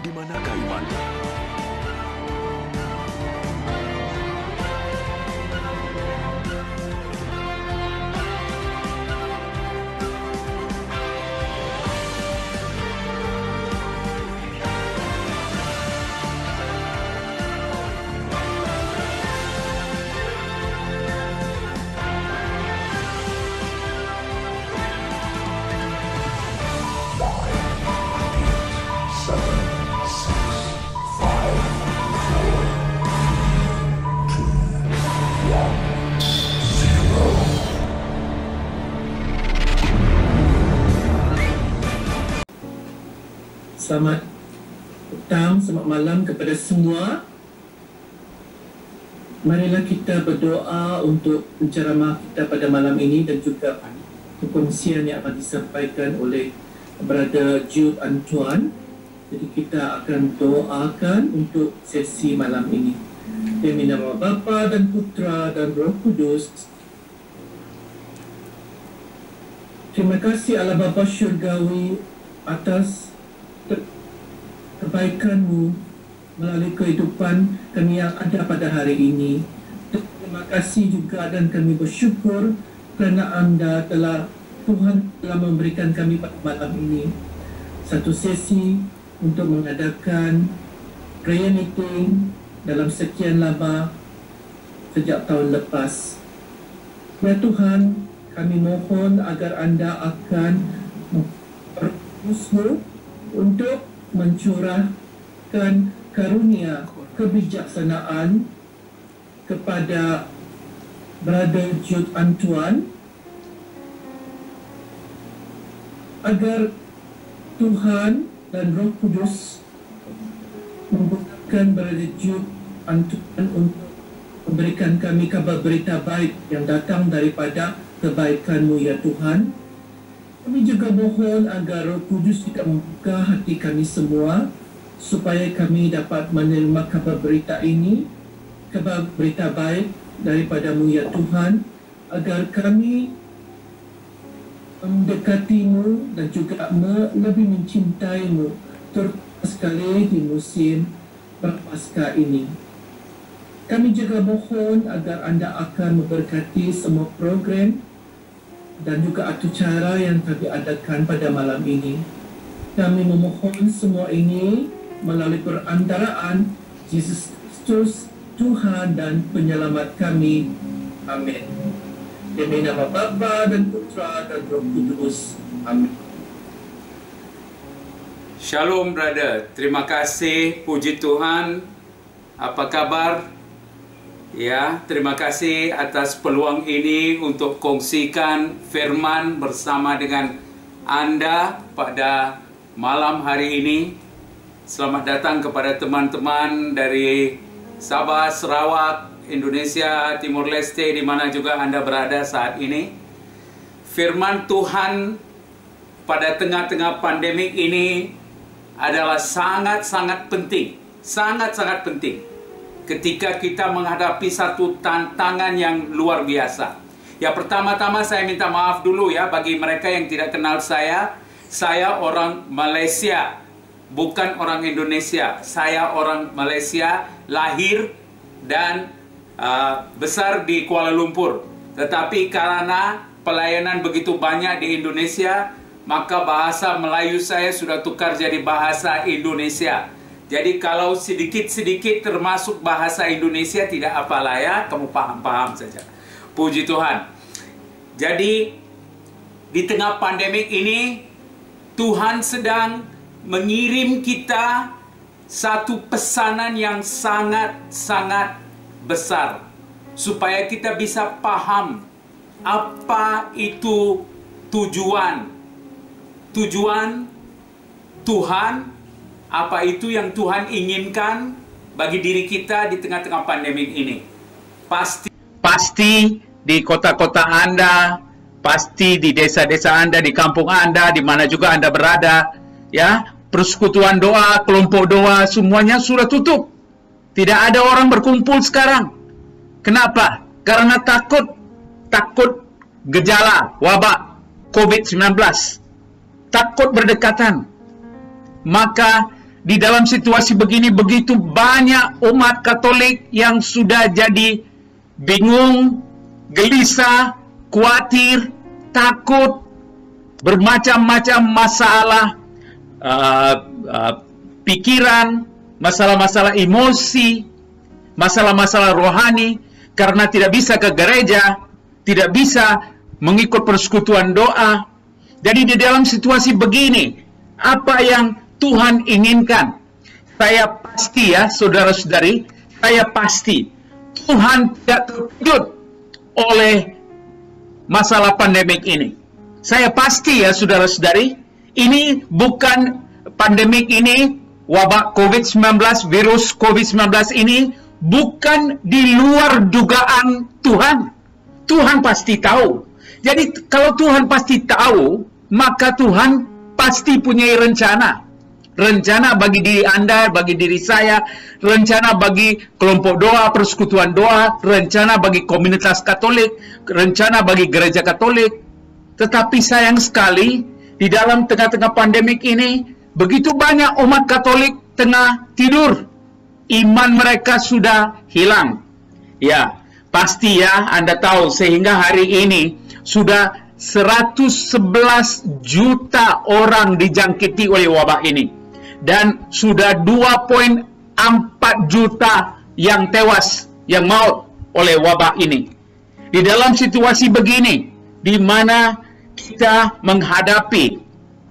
Di manakah imanmu? Selamat petang, selamat malam kepada semua. Marilah kita berdoa untuk penceramah kita pada malam ini dan juga perkongsian yang akan disampaikan oleh Brother Jude Antoine. Jadi kita akan doakan untuk sesi malam ini. Demi nama Bapa dan Putera dan Roh Kudus. Terima kasih Allah Bapa Syurgawi atas kebaikan-Mu melalui kehidupan kami yang ada pada hari ini. Terima kasih juga dan kami bersyukur kerana Tuhan telah memberikan kami pada malam ini satu sesi untuk mengadakan prayer meeting dalam sekian lama sejak tahun lepas. Ya Tuhan, kami mohon agar Anda akan berusaha untuk mencurahkan karunia kebijaksanaan kepada Brother Jude Antoine agar Tuhan dan Roh Kudus membukakan Brother Jude Antoine untuk memberikan kami kabar berita baik yang datang daripada kebaikan-Mu ya Tuhan. Kami juga mohon agar Roh Kudus tidak membuka hati kami semua supaya kami dapat menerima kabar berita ini, kabar berita baik daripada-Mu ya Tuhan, agar kami mendekati-Mu dan juga lebih mencintai-Mu, terutama sekali di musim Prapaskah ini. Kami juga mohon agar Anda akan memberkati semua program dan juga acara yang kami adakan pada malam ini. Kami memohon semua ini melalui perantaraan Yesus Kristus, Tuhan dan Penyelamat kami. Amin. Demi nama Bapa dan Putera dan Roh Kudus. Amin. Shalom brother, terima kasih, puji Tuhan. Apa kabar? Ya, terima kasih atas peluang ini untuk kongsikan firman bersama dengan Anda pada malam hari ini. Selamat datang kepada teman-teman dari Sabah, Sarawak, Indonesia, Timur Leste, di mana juga Anda berada saat ini. Firman Tuhan pada tengah-tengah pandemik ini adalah sangat-sangat penting. Sangat-sangat penting. Ketika kita menghadapi satu tantangan yang luar biasa. Ya, pertama-tama saya minta maaf dulu ya bagi mereka yang tidak kenal saya. Saya orang Malaysia, bukan orang Indonesia. Saya orang Malaysia, lahir dan besar di Kuala Lumpur. Tetapi karena pelayanan begitu banyak di Indonesia, maka bahasa Melayu saya sudah tukar jadi bahasa Indonesia. Jadi kalau sedikit-sedikit termasuk bahasa Indonesia tidak apalah ya, kamu paham-paham saja. Puji Tuhan. Jadi di tengah pandemik ini Tuhan sedang mengirim kita satu pesanan yang sangat-sangat besar supaya kita bisa paham apa itu tujuan Tuhan. Apa itu yang Tuhan inginkan bagi diri kita di tengah-tengah pandemik ini? Pasti di kota-kota Anda, pasti di desa-desa Anda, di kampung Anda, di mana juga Anda berada, ya, persekutuan doa, kelompok doa, semuanya sudah tutup. Tidak ada orang berkumpul sekarang. Kenapa? Karena takut gejala wabak COVID-19. Takut berdekatan. Maka di dalam situasi begini begitu banyak umat Katolik yang sudah jadi bingung, gelisah, khawatir, takut, bermacam-macam masalah, pikiran, masalah-masalah emosi, masalah-masalah rohani, karena tidak bisa ke gereja, tidak bisa mengikut persekutuan doa. Jadi di dalam situasi begini, apa yang Tuhan inginkan? Saya pasti ya, saudara-saudari, saya pasti Tuhan tidak terkejut oleh masalah pandemik ini. Saya pasti ya, saudara-saudari, ini bukan pandemik ini, wabak COVID-19, virus COVID-19 ini bukan di luar dugaan Tuhan. Tuhan pasti tahu. Jadi kalau Tuhan pasti tahu, maka Tuhan pasti punya rencana. Rencana bagi diri Anda, bagi diri saya, rencana bagi kelompok doa, persekutuan doa, rencana bagi komunitas Katolik, rencana bagi gereja Katolik. Tetapi sayang sekali, di dalam tengah-tengah pandemik ini, begitu banyak umat Katolik tengah tidur. Iman mereka sudah hilang. Ya, pasti ya, Anda tahu, sehingga hari ini sudah 111 juta orang dijangkiti oleh wabah ini. Dan sudah 2,4 juta yang tewas, yang maut oleh wabah ini. Di dalam situasi begini, di mana kita menghadapi,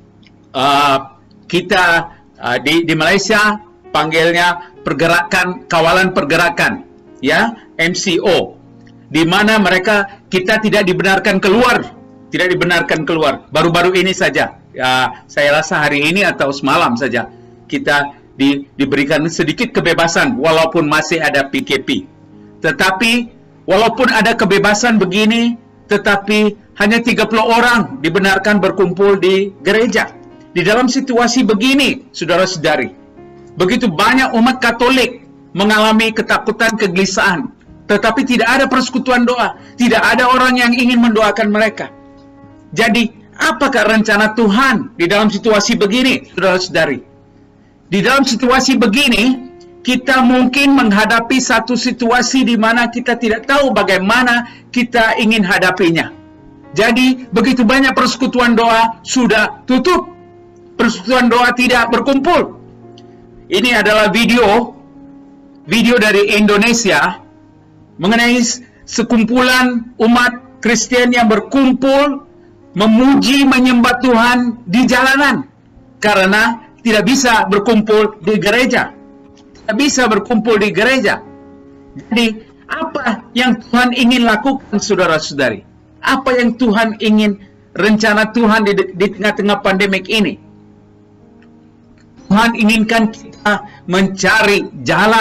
di Malaysia panggilnya pergerakan, kawalan pergerakan, ya, MCO, di mana kita tidak dibenarkan keluar, baru-baru ini saja, ya, saya rasa hari ini atau semalam saja, kita diberikan sedikit kebebasan walaupun masih ada PKP. Tetapi walaupun ada kebebasan begini, tetapi hanya 30 orang dibenarkan berkumpul di gereja. Di dalam situasi begini, saudara-saudari, begitu banyak umat Katolik mengalami ketakutan, kegelisahan, tetapi tidak ada persekutuan doa, tidak ada orang yang ingin mendoakan mereka. Jadi, apakah rencana Tuhan di dalam situasi begini, saudara-saudari? Di dalam situasi begini, kita mungkin menghadapi satu situasi di mana kita tidak tahu bagaimana kita ingin hadapinya. Jadi, begitu banyak persekutuan doa sudah tutup. Persekutuan doa tidak berkumpul. Ini adalah video dari Indonesia mengenai sekumpulan umat Kristen yang berkumpul memuji, menyembah Tuhan di jalanan karena tidak bisa berkumpul di gereja. Tidak bisa berkumpul di gereja. Jadi, apa yang Tuhan ingin lakukan, saudara-saudari? Apa yang Tuhan ingin, rencana Tuhan di tengah-tengah pandemik ini? Tuhan inginkan kita mencari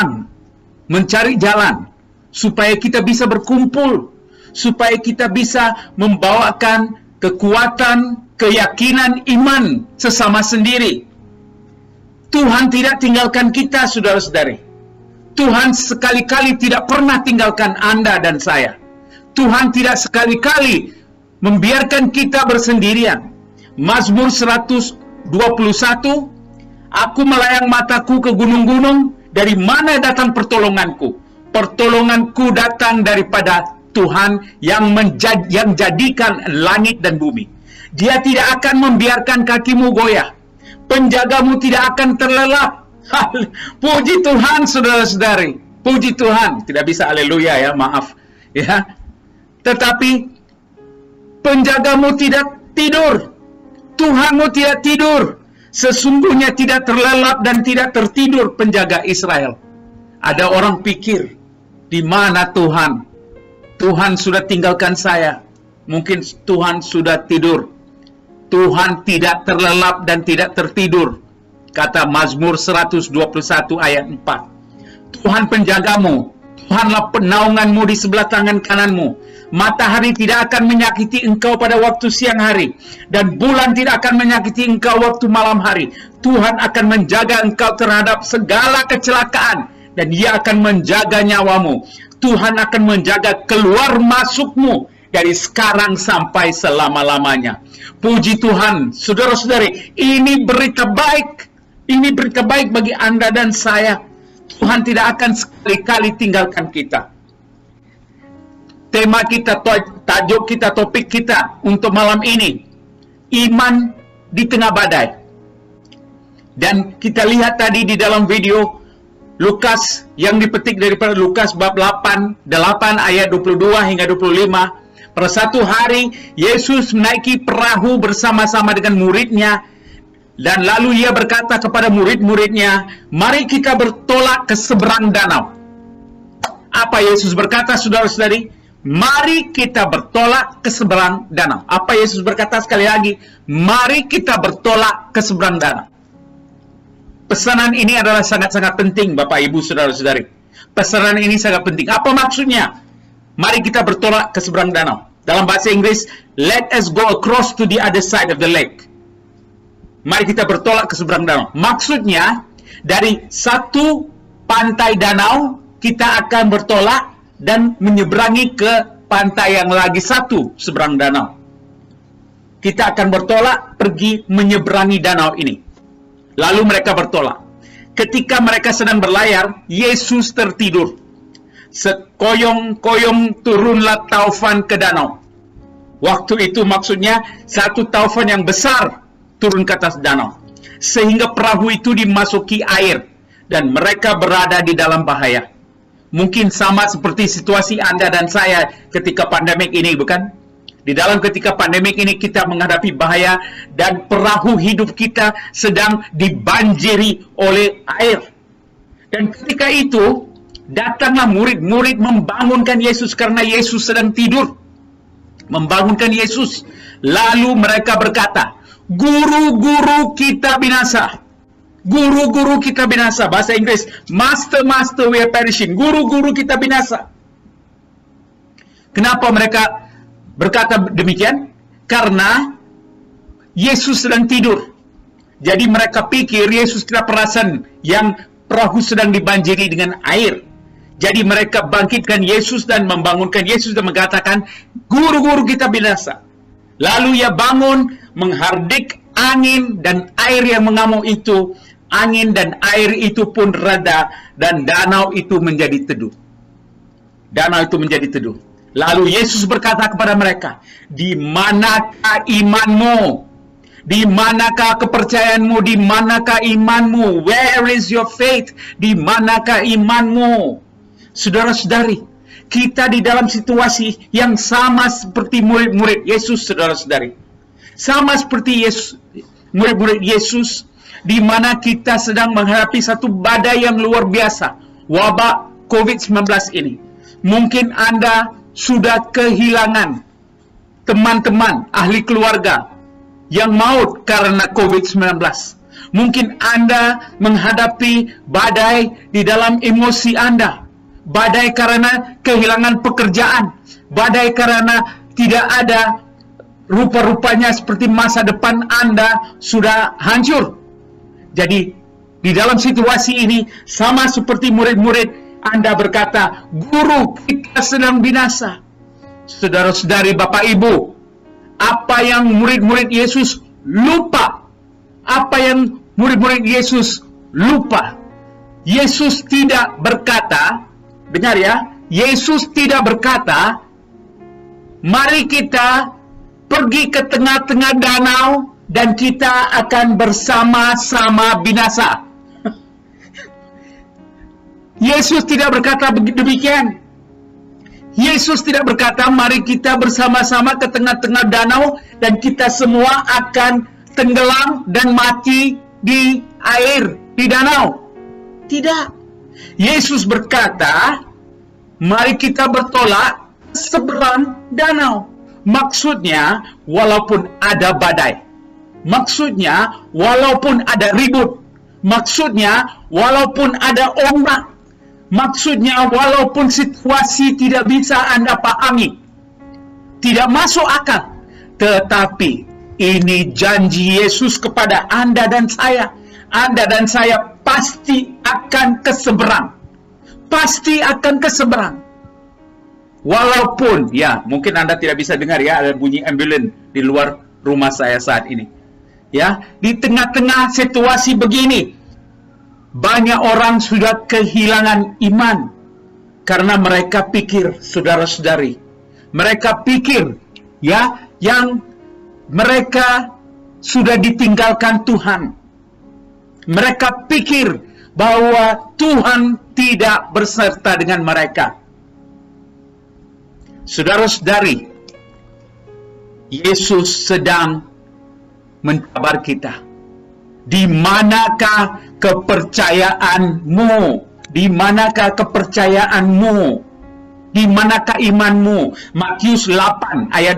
jalan supaya kita bisa berkumpul, supaya kita bisa membawakan kekuatan, keyakinan, iman sesama sendiri. Tuhan tidak tinggalkan kita, saudara-saudari. Tuhan sekali-kali tidak pernah tinggalkan Anda dan saya. Tuhan tidak sekali-kali membiarkan kita bersendirian. Mazmur 121, aku melayang mataku ke gunung-gunung, dari mana datang pertolonganku? Pertolonganku datang daripada Tuhan yang jadikan langit dan bumi. Dia tidak akan membiarkan kakimu goyah. Penjagamu tidak akan terlelap. Puji Tuhan, saudara-saudari. Puji Tuhan. Tidak bisa haleluya ya, maaf. Ya. Tetapi penjagamu tidak tidur. Tuhanmu tidak tidur. Sesungguhnya tidak terlelap dan tidak tertidur penjaga Israel. Ada orang pikir, di mana Tuhan? Tuhan sudah tinggalkan saya. Mungkin Tuhan sudah tidur. Tuhan tidak terlelap dan tidak tertidur. Kata Mazmur 121 ayat 4. Tuhan penjagamu. Tuhanlah penaunganmu di sebelah tangan kananmu. Matahari tidak akan menyakiti engkau pada waktu siang hari. Dan bulan tidak akan menyakiti engkau waktu malam hari. Tuhan akan menjaga engkau terhadap segala kecelakaan. Dan Dia akan menjaga nyawamu. Tuhan akan menjaga keluar masukmu dari sekarang sampai selama-lamanya. Puji Tuhan, saudara-saudari, ini berita baik. Ini berita baik bagi Anda dan saya. Tuhan tidak akan sekali-kali tinggalkan kita. Tema kita, tajuk kita, topik kita untuk malam ini, iman di tengah badai. Dan kita lihat tadi di dalam video Lukas yang dipetik daripada Lukas bab 8 ayat 22 hingga 25. Pada satu hari Yesus menaiki perahu bersama-sama dengan muridnya, dan lalu ia berkata kepada murid-muridnya, "Mari kita bertolak ke seberang danau." Apa Yesus berkata, saudara-saudari? Mari kita bertolak ke seberang danau. Apa Yesus berkata sekali lagi? Mari kita bertolak ke seberang danau. Pesanan ini adalah sangat-sangat penting, Bapak, Ibu, saudara-saudari. Pesanan ini sangat penting. Apa maksudnya? Mari kita bertolak ke seberang danau. Dalam bahasa Inggris, let us go across to the other side of the lake. Mari kita bertolak ke seberang danau. Maksudnya, dari satu pantai danau, kita akan bertolak dan menyeberangi ke pantai yang lagi satu seberang danau. Kita akan bertolak pergi menyeberangi danau ini. Lalu mereka bertolak. Ketika mereka sedang berlayar, Yesus tertidur. Sekoyong-koyong turunlah taufan ke danau. Waktu itu maksudnya satu taufan yang besar turun ke atas danau, sehingga perahu itu dimasuki air dan mereka berada di dalam bahaya. Mungkin sama seperti situasi Anda dan saya ketika pandemik ini, bukan? Di dalam ketika pandemik ini kita menghadapi bahaya dan perahu hidup kita sedang dibanjiri oleh air. Dan ketika itu datanglah murid-murid membangunkan Yesus karena Yesus sedang tidur. Membangunkan Yesus. Lalu mereka berkata, "Guru-guru kita binasa. Guru-guru kita binasa." Bahasa Inggris, "Master, Master, we are perishing." Guru-guru kita binasa. Kenapa mereka berkata demikian? Karena Yesus sedang tidur. Jadi mereka pikir Yesus tidak perasan yang perahu sedang dibanjiri dengan air. Jadi mereka bangkitkan Yesus dan membangunkan Yesus dan mengatakan, "Guru-guru kita binasa." Lalu ia bangun, menghardik angin dan air yang mengamuk itu. Angin dan air itu pun reda dan danau itu menjadi teduh. Danau itu menjadi teduh. Lalu Yesus berkata kepada mereka, "Di manakah imanmu? Di manakah kepercayaanmu? Di manakah imanmu? Where is your faith? Di manakah imanmu?" Saudara-saudari, kita di dalam situasi yang sama seperti murid-murid Yesus, saudara-saudari. Sama seperti Yesus, murid-murid Yesus, di mana kita sedang menghadapi satu badai yang luar biasa, wabak COVID-19 ini. Mungkin Anda sudah kehilangan teman-teman, ahli keluarga yang maut karena COVID-19. Mungkin Anda menghadapi badai di dalam emosi Anda. Badai karena kehilangan pekerjaan. Badai karena tidak ada rupa-rupanya seperti masa depan Anda sudah hancur. Jadi, di dalam situasi ini, sama seperti murid-murid, Anda berkata, "Guru, kita sedang binasa." Saudara-saudari, Bapak Ibu, apa yang murid-murid Yesus lupa? Apa yang murid-murid Yesus lupa? Yesus tidak berkata, dengar ya, Yesus tidak berkata, "Mari kita pergi ke tengah-tengah danau dan kita akan bersama-sama binasa." Yesus tidak berkata demikian. Yesus tidak berkata, "Mari kita bersama-sama ke tengah-tengah danau dan kita semua akan tenggelam dan mati di air, di danau." Tidak. Yesus berkata, "Mari kita bertolak ke seberang danau." Maksudnya, walaupun ada badai. Maksudnya, walaupun ada ribut. Maksudnya, walaupun ada ombak. Maksudnya, walaupun situasi tidak bisa Anda pahami, tidak masuk akal, tetapi ini janji Yesus kepada Anda dan saya. Anda dan saya pasti akan ke seberang. Pasti akan ke seberang. Walaupun, ya, mungkin Anda tidak bisa dengar ya, ada bunyi ambulans di luar rumah saya saat ini. Ya, di tengah-tengah situasi begini, banyak orang sudah kehilangan iman karena mereka pikir, saudara-saudari, mereka pikir ya, yang mereka sudah ditinggalkan Tuhan. Mereka pikir bahwa Tuhan tidak berserta dengan mereka. Saudara-saudari, Yesus sedang mencabar kita. Di manakah kepercayaanmu? Di manakah kepercayaanmu? Di manakah imanmu? Matius 8 ayat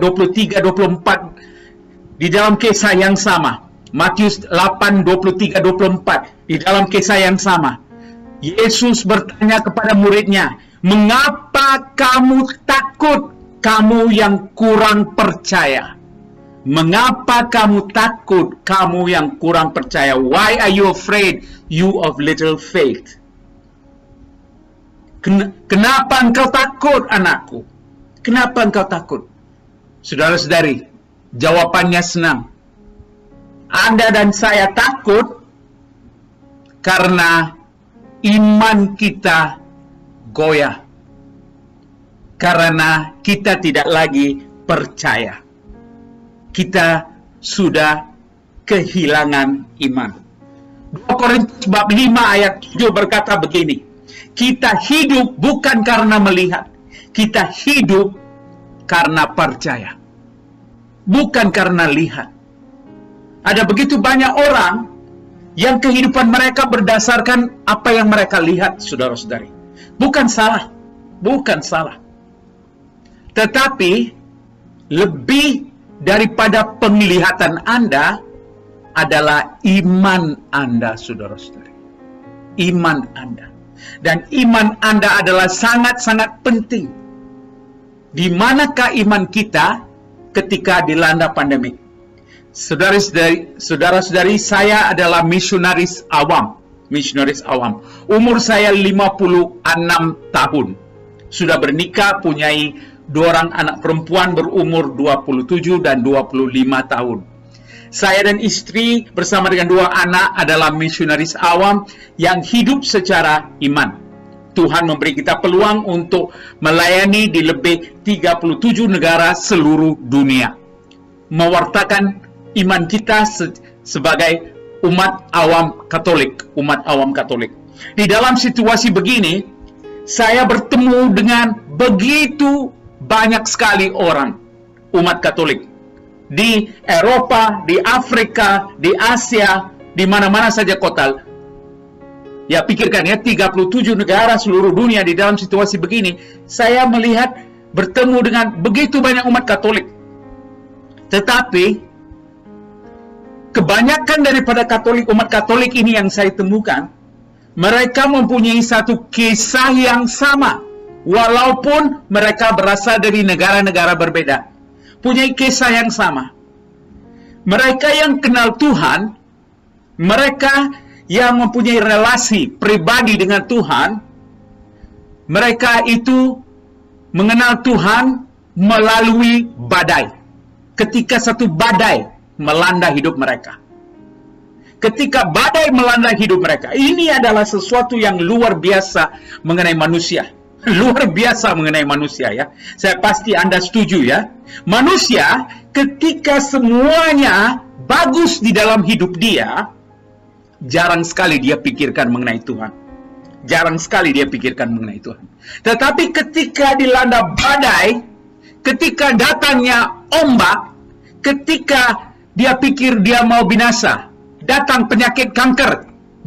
23-24 di dalam kisah yang sama. Matius 8, 23-24 di dalam kisah yang sama. Yesus bertanya kepada muridnya, "Mengapa kamu takut, kamu yang kurang percaya?" Mengapa kamu takut, kamu yang kurang percaya? Why are you afraid, you of little faith? Kenapa engkau takut, anakku? Kenapa engkau takut? Saudara-saudari, jawabannya senang. Anda dan saya takut karena iman kita goyah. Karena kita tidak lagi percaya. Kita sudah kehilangan iman. 2 Korintus bab 5 ayat 7 berkata begini, kita hidup bukan karena melihat, kita hidup karena percaya, bukan karena lihat. Ada begitu banyak orang yang kehidupan mereka berdasarkan apa yang mereka lihat, saudara-saudari. Bukan salah, bukan salah. Tetapi lebih daripada penglihatan Anda adalah iman Anda, saudara-saudari. Iman Anda. Dan iman Anda adalah sangat-sangat penting. Di manakah iman kita ketika dilanda pandemi? Saudara-saudari, saya adalah misionaris awam. Misionaris awam. Umur saya 56 tahun. Sudah bernikah, punyai 2 orang anak perempuan berumur 27 dan 25 tahun. Saya dan istri bersama dengan 2 anak adalah misionaris awam yang hidup secara iman. Tuhan memberi kita peluang untuk melayani di lebih 37 negara seluruh dunia. Mewartakan iman kita sebagai umat awam Katolik. Umat awam Katolik. Di dalam situasi begini, saya bertemu dengan begitu banyak sekali orang, umat Katolik. Di Eropa, di Afrika, di Asia, di mana-mana saja kota. Ya, pikirkan ya, 37 negara seluruh dunia di dalam situasi begini. Saya melihat, bertemu dengan begitu banyak umat Katolik. Tetapi, kebanyakan daripada umat Katolik ini yang saya temukan, mereka mempunyai satu kisah yang sama. Walaupun mereka berasal dari negara-negara berbeda, punya kisah yang sama. Mereka yang kenal Tuhan, mereka yang mempunyai relasi pribadi dengan Tuhan, mereka itu mengenal Tuhan melalui badai. Ketika satu badai melanda hidup mereka. Ketika badai melanda hidup mereka, ini adalah sesuatu yang luar biasa mengenai manusia. Luar biasa mengenai manusia ya. Saya pasti Anda setuju ya. Manusia ketika semuanya bagus di dalam hidup dia, jarang sekali dia pikirkan mengenai Tuhan. Jarang sekali dia pikirkan mengenai Tuhan. Tetapi ketika dilanda badai, ketika datangnya ombak, ketika dia pikir dia mau binasa, datang penyakit kanker,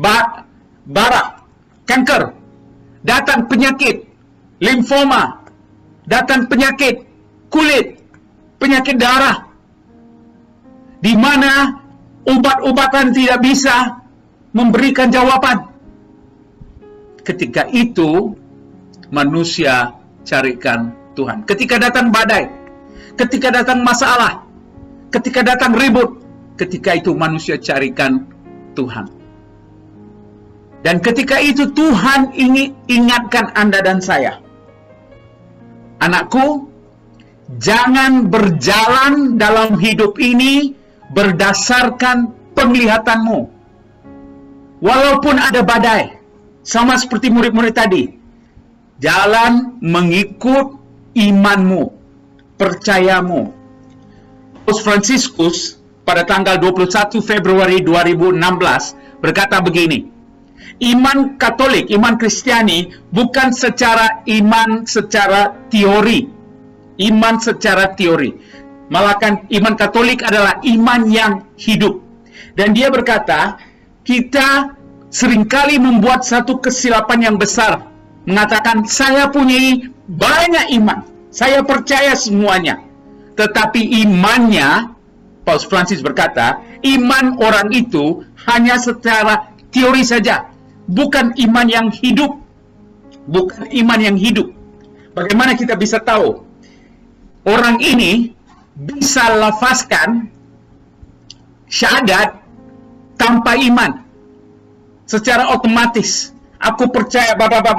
kanker, datang penyakit limfoma, datang penyakit kulit, penyakit darah, di mana obat-obatan tidak bisa memberikan jawaban. Ketika itu, manusia carikan Tuhan. Ketika datang badai, ketika datang masalah, ketika datang ribut, ketika itu manusia carikan Tuhan. Dan ketika itu Tuhan ingin ingatkan Anda dan saya. Anakku, jangan berjalan dalam hidup ini berdasarkan penglihatanmu. Walaupun ada badai, sama seperti murid-murid tadi, jalan mengikut imanmu, percayamu. Paus Fransiskus pada tanggal 21 Februari 2016 berkata begini, iman Katolik, iman Kristiani bukan iman secara teori. Iman secara teori. Malahan iman Katolik adalah iman yang hidup. Dan dia berkata, kita seringkali membuat satu kesilapan yang besar. Mengatakan, saya punya banyak iman. Saya percaya semuanya. Tetapi imannya, Paus Francis berkata, iman orang itu hanya secara teori saja. Bukan iman yang hidup. Bukan iman yang hidup. Bagaimana kita bisa tahu? Orang ini bisa lafazkan syahadat tanpa iman. Secara otomatis. Aku percaya,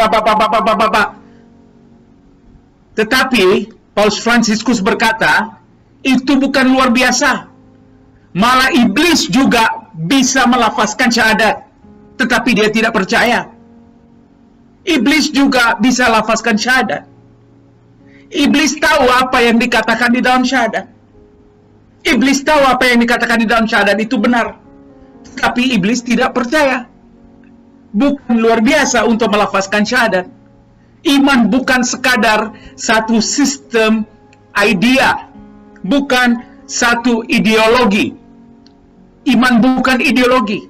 Tetapi, Paus Fransiskus berkata, itu bukan luar biasa. Malah iblis juga bisa melafazkan syahadat, tetapi dia tidak percaya. Iblis juga bisa lafazkan syahadat. Iblis tahu apa yang dikatakan di dalam syahadat. Iblis tahu apa yang dikatakan di dalam syahadat itu benar. Tetapi iblis tidak percaya. Bukan luar biasa untuk melafazkan syahadat. Iman bukan sekadar satu sistem idea. Bukan satu ideologi. Iman bukan ideologi.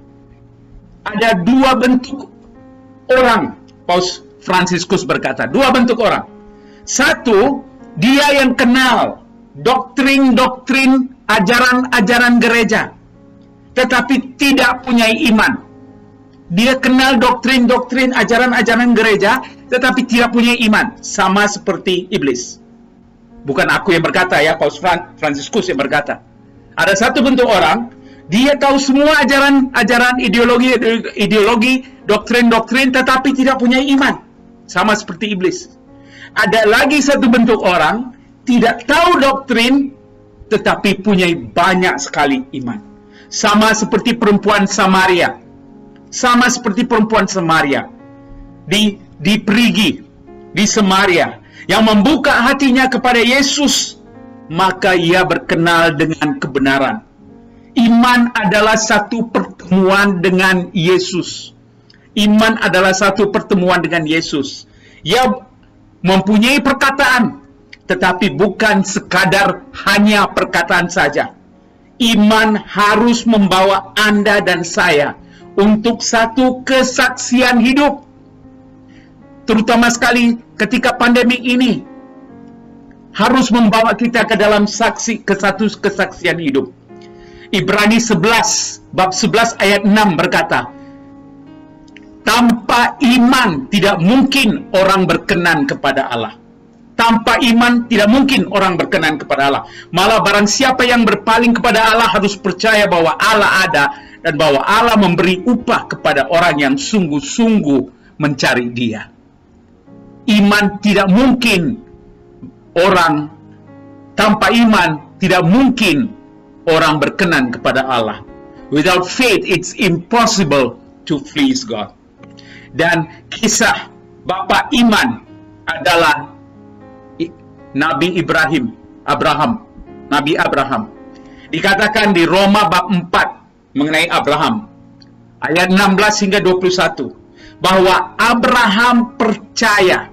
Ada dua bentuk orang, Paus Fransiskus berkata. Dua bentuk orang. Satu, dia yang kenal doktrin-doktrin, ajaran-ajaran gereja, tetapi tidak punya iman. Dia kenal doktrin-doktrin, ajaran-ajaran gereja, tetapi tidak punya iman. Sama seperti iblis. Bukan aku yang berkata ya, Paus Fransiskus yang berkata. Ada satu bentuk orang, dia tahu semua ajaran-ajaran, ideologi, doktrin-doktrin, tetapi tidak punya iman. Sama seperti iblis. Ada lagi satu bentuk orang, tidak tahu doktrin, tetapi punya banyak sekali iman. Sama seperti perempuan Samaria. Sama seperti perempuan Samaria. Di Perigi, di Samaria. Yang membuka hatinya kepada Yesus, maka ia berkenal dengan kebenaran. Iman adalah satu pertemuan dengan Yesus. Iman adalah satu pertemuan dengan Yesus. Ia mempunyai perkataan, tetapi bukan sekadar hanya perkataan saja. Iman harus membawa Anda dan saya untuk satu kesaksian hidup. Terutama sekali ketika pandemi ini, harus membawa kita ke dalam ke satu kesaksian hidup. Ibrani 11, bab 11 ayat 6 berkata, tanpa iman tidak mungkin orang berkenan kepada Allah. Tanpa iman tidak mungkin orang berkenan kepada Allah. Malah barang siapa yang berpaling kepada Allah harus percaya bahwa Allah ada dan bahwa Allah memberi upah kepada orang yang sungguh-sungguh mencari Dia. Iman tidak mungkin orang, tanpa iman tidak mungkin orang berkenan kepada Allah. Without faith it's impossible to please God. Dan kisah bapa iman adalah Nabi Abraham. Dikatakan di Roma bab 4 mengenai Abraham. Ayat 16 hingga 21. Bahwa Abraham percaya.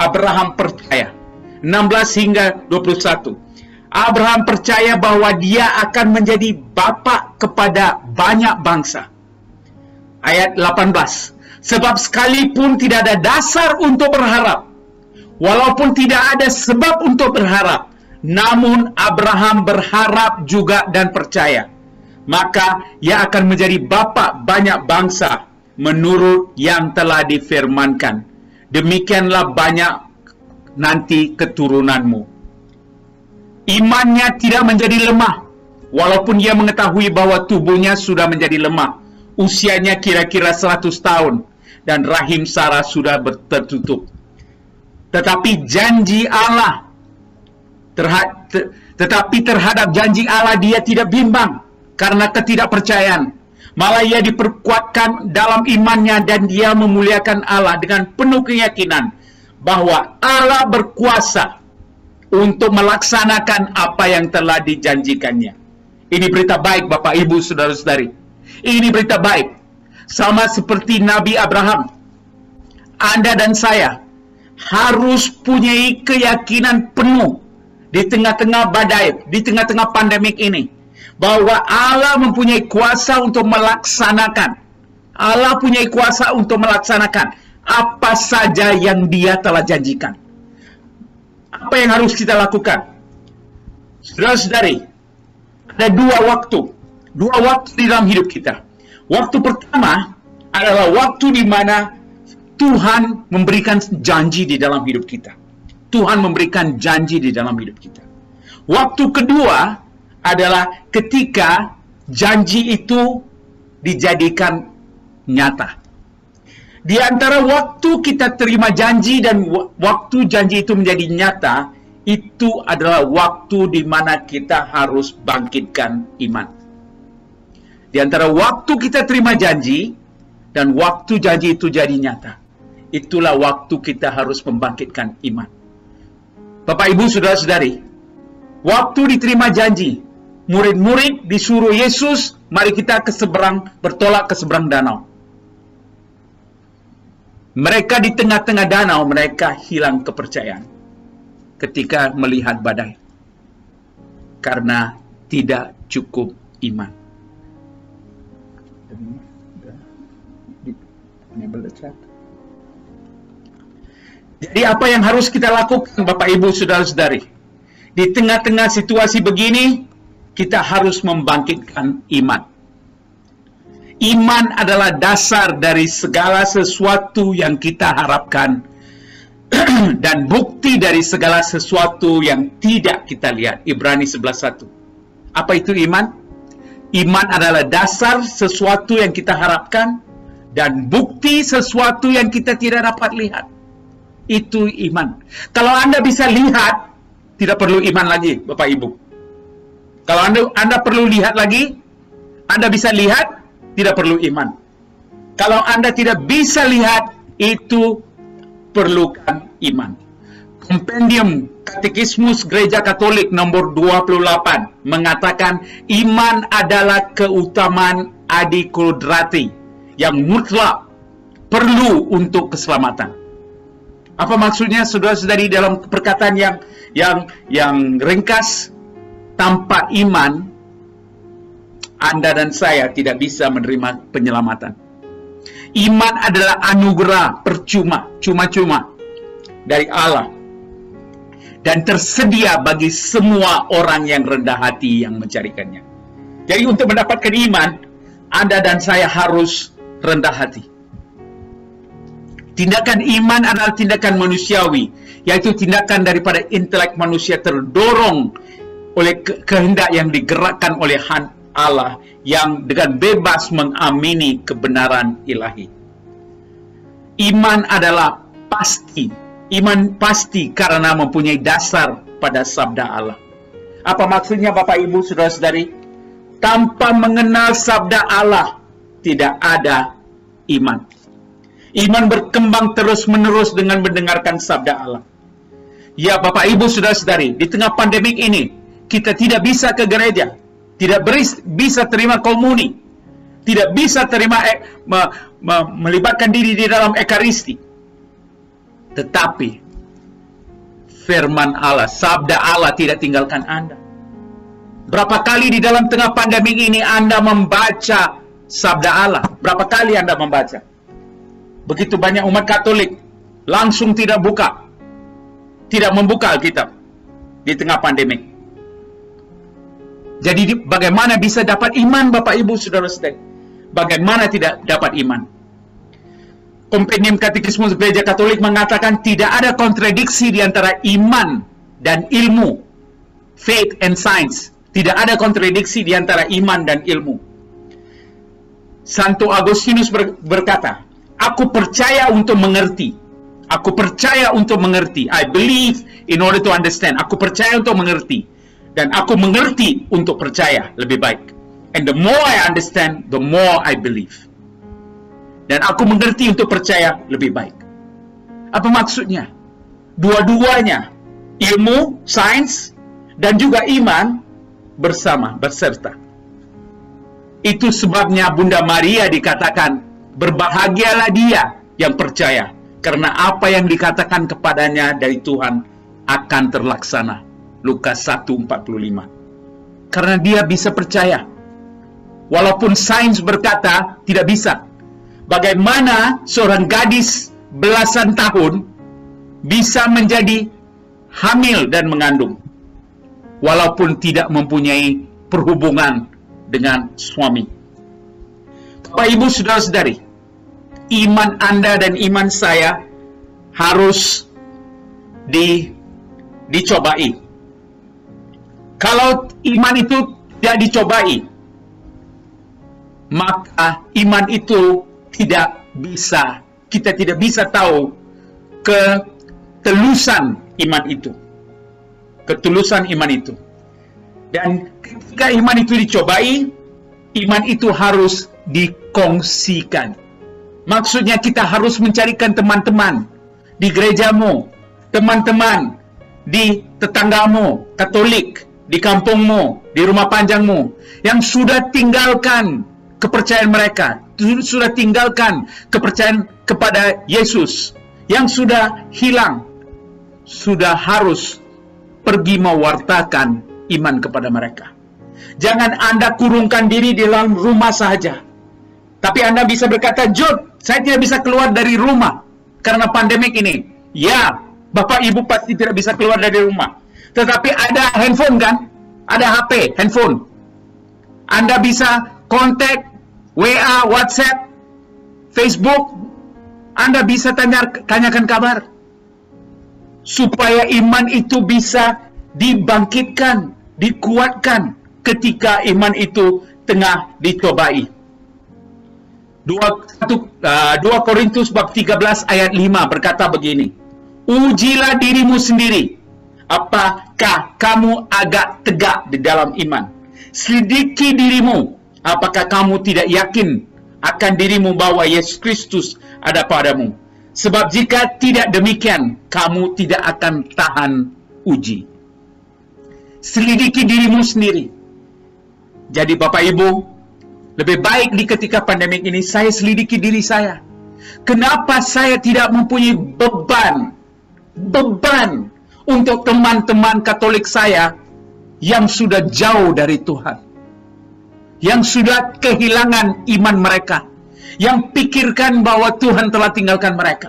16 hingga 21. Abraham percaya bahwa dia akan menjadi bapa kepada banyak bangsa. Ayat 18. Sebab sekalipun tidak ada dasar untuk berharap, walaupun tidak ada sebab untuk berharap, namun Abraham berharap juga dan percaya. Maka ia akan menjadi bapa banyak bangsa menurut yang telah difirmankan. Demikianlah banyak nanti keturunanmu. Imannya tidak menjadi lemah, walaupun ia mengetahui bahwa tubuhnya sudah menjadi lemah. Usianya kira-kira 100 tahun, dan rahim Sarah sudah tertutup. Tetapi janji Allah, terhadap janji Allah dia tidak bimbang karena ketidakpercayaan. Malah ia diperkuatkan dalam imannya dan dia memuliakan Allah dengan penuh keyakinan bahwa Allah berkuasa untuk melaksanakan apa yang telah dijanjikannya. Ini berita baik Bapak Ibu Saudara-saudari. Ini berita baik. Sama seperti Nabi Abraham, Anda dan saya harus punya keyakinan penuh di tengah-tengah badai, di tengah-tengah pandemik ini, bahwa Allah mempunyai kuasa untuk melaksanakan. Allah punya kuasa untuk melaksanakan apa saja yang Dia telah janjikan. Apa yang harus kita lakukan? Saudara-saudari, ada dua waktu di dalam hidup kita. Waktu pertama adalah waktu di mana Tuhan memberikan janji di dalam hidup kita. Tuhan memberikan janji di dalam hidup kita. Waktu kedua adalah ketika janji itu dijadikan nyata. Di antara waktu kita terima janji dan waktu janji itu menjadi nyata, itu adalah waktu di mana kita harus bangkitkan iman. Di antara waktu kita terima janji dan waktu janji itu jadi nyata, itulah waktu kita harus membangkitkan iman. Bapak Ibu Saudara-saudari, waktu diterima janji, murid-murid disuruh Yesus, mari kita ke seberang, bertolak ke seberang danau. Mereka di tengah-tengah danau, mereka hilang kepercayaan ketika melihat badai, karena tidak cukup iman. Jadi apa yang harus kita lakukan Bapak Ibu Saudara-saudari? Di tengah-tengah situasi begini, kita harus membangkitkan iman. Iman adalah dasar dari segala sesuatu yang kita harapkan dan bukti dari segala sesuatu yang tidak kita lihat. Ibrani 11:1. Apa itu iman? Iman adalah dasar sesuatu yang kita harapkan dan bukti sesuatu yang kita tidak dapat lihat. Itu iman. Kalau Anda bisa lihat, tidak perlu iman lagi, Bapak Ibu. Kalau Anda perlu lihat lagi, Anda bisa lihat, tidak perlu iman. Kalau Anda tidak bisa lihat, itu perlukan iman. Kompendium Katekismus Gereja Katolik nomor 28 mengatakan iman adalah keutamaan adikodrati yang mutlak perlu untuk keselamatan. Apa maksudnya saudara-saudari dalam perkataan yang ringkas? Tanpa iman, Anda dan saya tidak bisa menerima penyelamatan. Iman adalah anugerah percuma, cuma-cuma dari Allah, dan tersedia bagi semua orang yang rendah hati yang mencarikannya. Jadi untuk mendapatkan iman, Anda dan saya harus rendah hati. Tindakan iman adalah tindakan manusiawi, yaitu tindakan daripada intelek manusia terdorong oleh kehendak yang digerakkan oleh Allah yang dengan bebas mengamini kebenaran ilahi. Iman adalah pasti. Iman pasti karena mempunyai dasar pada sabda Allah. Apa maksudnya Bapak Ibu Saudara-saudari? Tanpa mengenal sabda Allah, tidak ada iman. Iman berkembang terus-menerus dengan mendengarkan sabda Allah. Ya Bapak Ibu Saudara-saudari, di tengah pandemik ini, kita tidak bisa ke gereja, tidak bisa terima komuni, tidak bisa terima melibatkan diri di dalam ekaristi. Tetapi firman Allah, sabda Allah tidak tinggalkan Anda. Berapa kali di dalam tengah pandemik ini Anda membaca sabda Allah? Berapa kali Anda membaca? Begitu banyak umat Katolik langsung tidak membuka Alkitab di tengah pandemik. Jadi bagaimana bisa dapat iman Bapak Ibu Saudara-saudari? Bagaimana tidak dapat iman? Kompendium Katekismus Gereja Katolik mengatakan tidak ada kontradiksi di antara iman dan ilmu. Faith and science. Tidak ada kontradiksi di antara iman dan ilmu. Santo Agustinus berkata, aku percaya untuk mengerti. Aku percaya untuk mengerti. I believe in order to understand. Aku percaya untuk mengerti. Dan aku mengerti untuk percaya lebih baik. And the more I understand, the more I believe. Dan aku mengerti untuk percaya lebih baik. Apa maksudnya? Dua-duanya, ilmu, sains, dan juga iman berserta. Itu sebabnya Bunda Maria dikatakan, berbahagialah dia yang percaya, karena apa yang dikatakan kepadanya dari Tuhan akan terlaksana. Lukas 1:45. Karena dia bisa percaya. Walaupun sains berkata tidak bisa. Bagaimana seorang gadis belasan tahun bisa menjadi hamil dan mengandung walaupun tidak mempunyai perhubungan dengan suami. Bapak, Ibu, saudara-saudari, iman Anda dan iman saya harus dicobai. Kalau iman itu tidak dicobai, maka iman itu kita tidak bisa tahu ketulusan iman itu. Ketulusan iman itu. Dan ketika iman itu dicobai, iman itu harus dikongsikan. Maksudnya kita harus mencarikan teman-teman di gerejamu, teman-teman di tetanggamu, Katolik, di kampungmu, di rumah panjangmu, yang sudah tinggalkan kepercayaan mereka, sudah tinggalkan kepercayaan kepada Yesus, yang sudah hilang, sudah harus pergi mewartakan iman kepada mereka. Jangan Anda kurungkan diri di dalam rumah saja. Tapi Anda bisa berkata, John, saya tidak bisa keluar dari rumah karena pandemik ini. Ya, Bapak Ibu pasti tidak bisa keluar dari rumah. Tetapi ada handphone kan? Ada HP, handphone. Anda bisa kontak, WA, WhatsApp, Facebook. Anda bisa tanyakan kabar. Supaya iman itu bisa dibangkitkan, dikuatkan ketika iman itu tengah dicobai. 2 Korintus bab 13 ayat 5 berkata begini, ujilah dirimu sendiri, apakah kamu agak tegak di dalam iman. Selidiki dirimu, apakah kamu tidak yakin akan dirimu bahwa Yesus Kristus ada padamu. Sebab jika tidak demikian, kamu tidak akan tahan uji. Selidiki dirimu sendiri. Jadi Bapak Ibu, lebih baik di ketika pandemik ini saya selidiki diri saya. Kenapa saya tidak mempunyai beban untuk teman-teman Katolik saya yang sudah jauh dari Tuhan, yang sudah kehilangan iman mereka, yang pikirkan bahwa Tuhan telah tinggalkan mereka.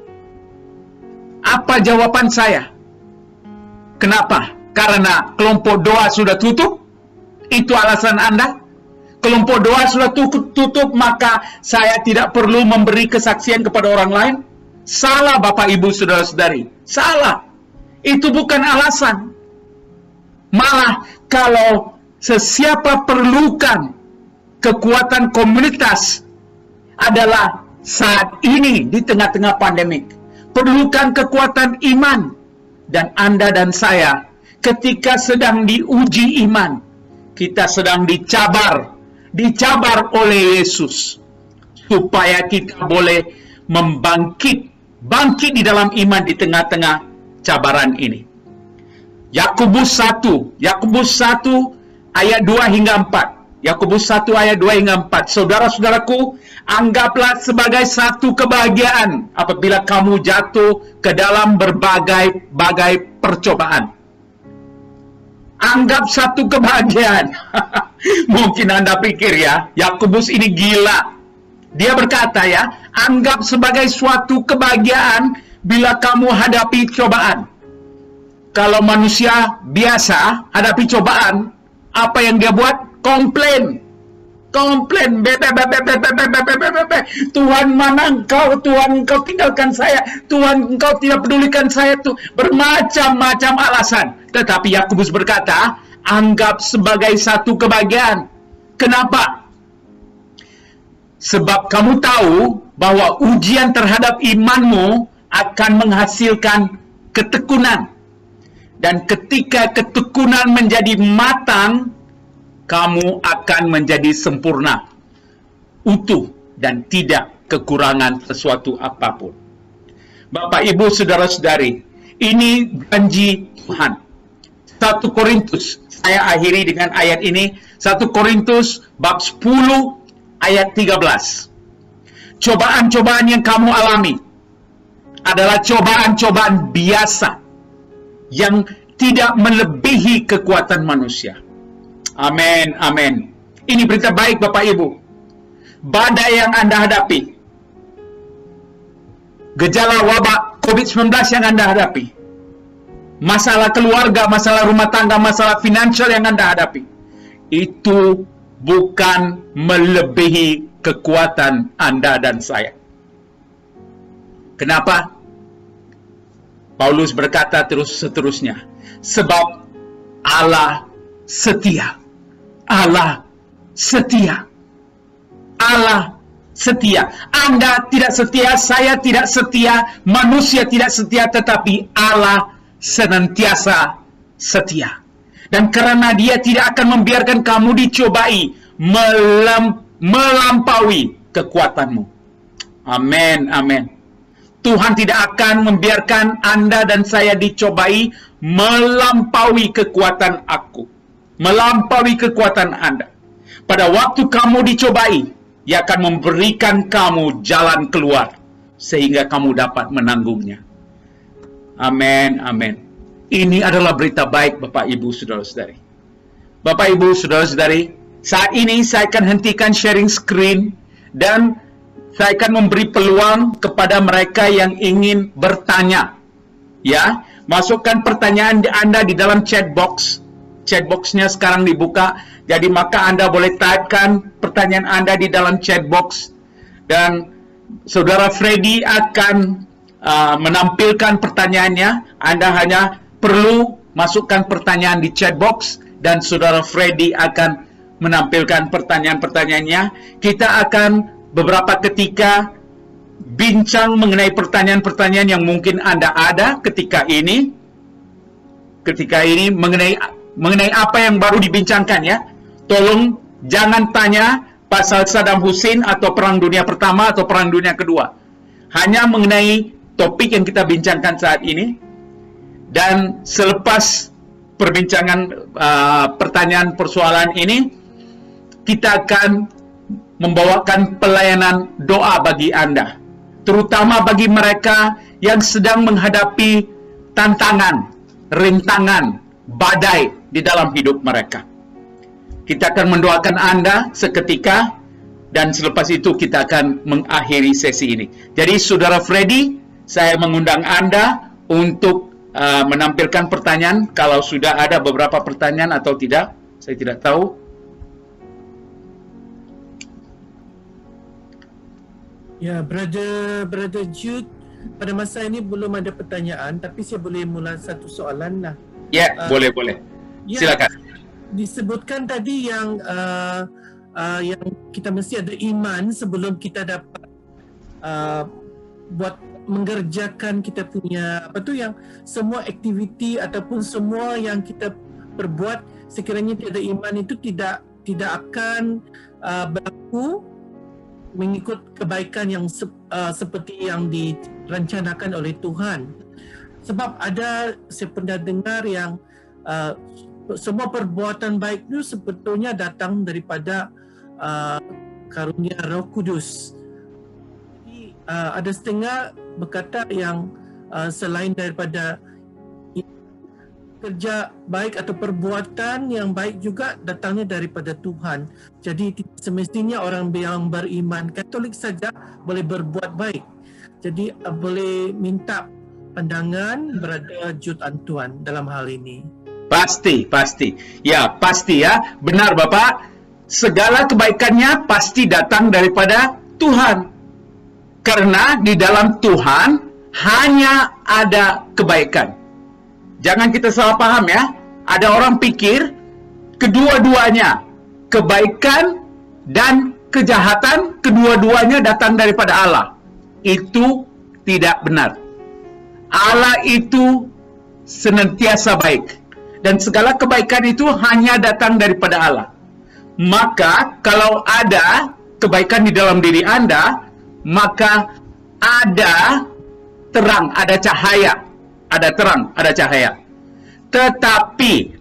Apa jawaban saya? Kenapa? Karena kelompok doa sudah tutup? Itu alasan Anda? Kelompok doa sudah tutup, maka saya tidak perlu memberi kesaksian kepada orang lain? Salah Bapak Ibu Saudara-saudari. Salah. Itu bukan alasan. Malah kalau sesiapa perlukan kekuatan komunitas adalah saat ini di tengah-tengah pandemik. Perlukan kekuatan iman. Dan Anda dan saya ketika sedang diuji iman, kita sedang dicabar oleh Yesus supaya kita boleh bangkit di dalam iman di tengah-tengah cabaran ini. Yakobus 1 ayat 2 hingga 4. Yakobus 1 ayat 2 hingga 4. Saudara-saudaraku, anggaplah sebagai satu kebahagiaan apabila kamu jatuh ke dalam berbagai percobaan. Anggap satu kebahagiaan. Mungkin Anda pikir ya, Yakobus ini gila. Dia berkata ya, anggap sebagai suatu kebahagiaan bila kamu hadapi cobaan. Kalau manusia biasa hadapi cobaan, apa yang dia buat? Komplain. Tuhan, mana engkau? Tuhan, engkau tinggalkan saya. Tuhan, engkau tidak pedulikan saya. Tuh, bermacam-macam alasan. Tetapi Yakobus berkata, anggap sebagai satu kebahagiaan. Kenapa? Sebab kamu tahu bahwa ujian terhadap imanmu akan menghasilkan ketekunan. Dan ketika ketekunan menjadi matang, kamu akan menjadi sempurna, utuh, dan tidak kekurangan sesuatu apapun. Bapak, Ibu, Saudara-saudari, ini janji Tuhan. 1 Korintus, saya akhiri dengan ayat ini, 1 Korintus bab 10 ayat 13. Cobaan-cobaan yang kamu alami adalah cobaan-cobaan biasa yang tidak melebihi kekuatan manusia. Amin, amin. Ini berita baik, Bapak Ibu. Badai yang Anda hadapi, gejala wabak COVID-19 yang Anda hadapi, masalah keluarga, masalah rumah tangga, masalah finansial yang Anda hadapi, itu bukan melebihi kekuatan Anda dan saya. Kenapa? Paulus berkata seterusnya, sebab Allah setia. Allah setia. Allah setia. Anda tidak setia, saya tidak setia, manusia tidak setia, tetapi Allah senantiasa setia. Dan karena Dia tidak akan membiarkan kamu dicobai melampaui kekuatanmu. Amin, amin. Tuhan tidak akan membiarkan Anda dan saya dicobai melampaui kekuatan aku, melampaui kekuatan Anda. Pada waktu kamu dicobai, Ia akan memberikan kamu jalan keluar sehingga kamu dapat menanggungnya. Amin, amin. Ini adalah berita baik, Bapak, Ibu, Saudara-saudari. Bapak, Ibu, Saudara-saudari, saat ini saya akan hentikan sharing screen dan saya akan memberi peluang kepada mereka yang ingin bertanya. Ya, masukkan pertanyaan Anda di dalam chat box. Chat box-nya sekarang dibuka. Jadi maka Anda boleh typekan pertanyaan Anda di dalam chat box. Dan Saudara Freddy akan menampilkan pertanyaannya. Anda hanya perlu masukkan pertanyaan di chat box dan Saudara Freddy akan menampilkan pertanyaan-pertanyaannya. Kita akan beberapa ketika bincang mengenai pertanyaan-pertanyaan yang mungkin Anda ada ketika ini mengenai apa yang baru dibincangkan, ya. Tolong jangan tanya pasal Saddam Hussein atau Perang Dunia Pertama atau Perang Dunia Kedua. Hanya mengenai topik yang kita bincangkan saat ini. Dan selepas perbincangan pertanyaan persoalan ini, kita akan membawakan pelayanan doa bagi Anda, terutama bagi mereka yang sedang menghadapi tantangan, rintangan, badai di dalam hidup mereka. Kita akan mendoakan Anda seketika dan selepas itu kita akan mengakhiri sesi ini. Jadi Saudara Freddy, saya mengundang Anda untuk menampilkan pertanyaan. Kalau sudah ada beberapa pertanyaan atau tidak, saya tidak tahu. Ya, Brother Jude, pada masa ini belum ada pertanyaan, tapi saya boleh mula satu soalan lah. Ya, boleh. Ya, silakan. Disebutkan tadi yang kita mesti ada iman sebelum kita dapat buat mengerjakan kita punya yang semua aktiviti ataupun semua yang kita perbuat. Sekiranya tiada iman itu tidak akan berlaku mengikut kebaikan yang seperti yang direncanakan oleh Tuhan. Sebab saya pernah dengar yang semua perbuatan baik itu sebetulnya datang daripada karunia Roh Kudus. Jadi ada setengah berkata yang selain daripada kerja baik atau perbuatan yang baik juga datangnya daripada Tuhan. Jadi semestinya orang yang beriman Katolik saja boleh berbuat baik. Jadi boleh minta pandangan Brother Jude Antuan dalam hal ini. Pasti. Ya, pasti ya. Benar Bapak. Segala kebaikannya pasti datang daripada Tuhan. Karena di dalam Tuhan hanya ada kebaikan. Jangan kita salah paham ya. Ada orang pikir kedua-duanya, kebaikan dan kejahatan, kedua-duanya datang daripada Allah. Itu tidak benar. Allah itu senantiasa baik. Dan segala kebaikan itu hanya datang daripada Allah. maka kalau ada kebaikan di dalam diri Anda, maka ada terang, ada cahaya. Ada terang, ada cahaya. Tetapi,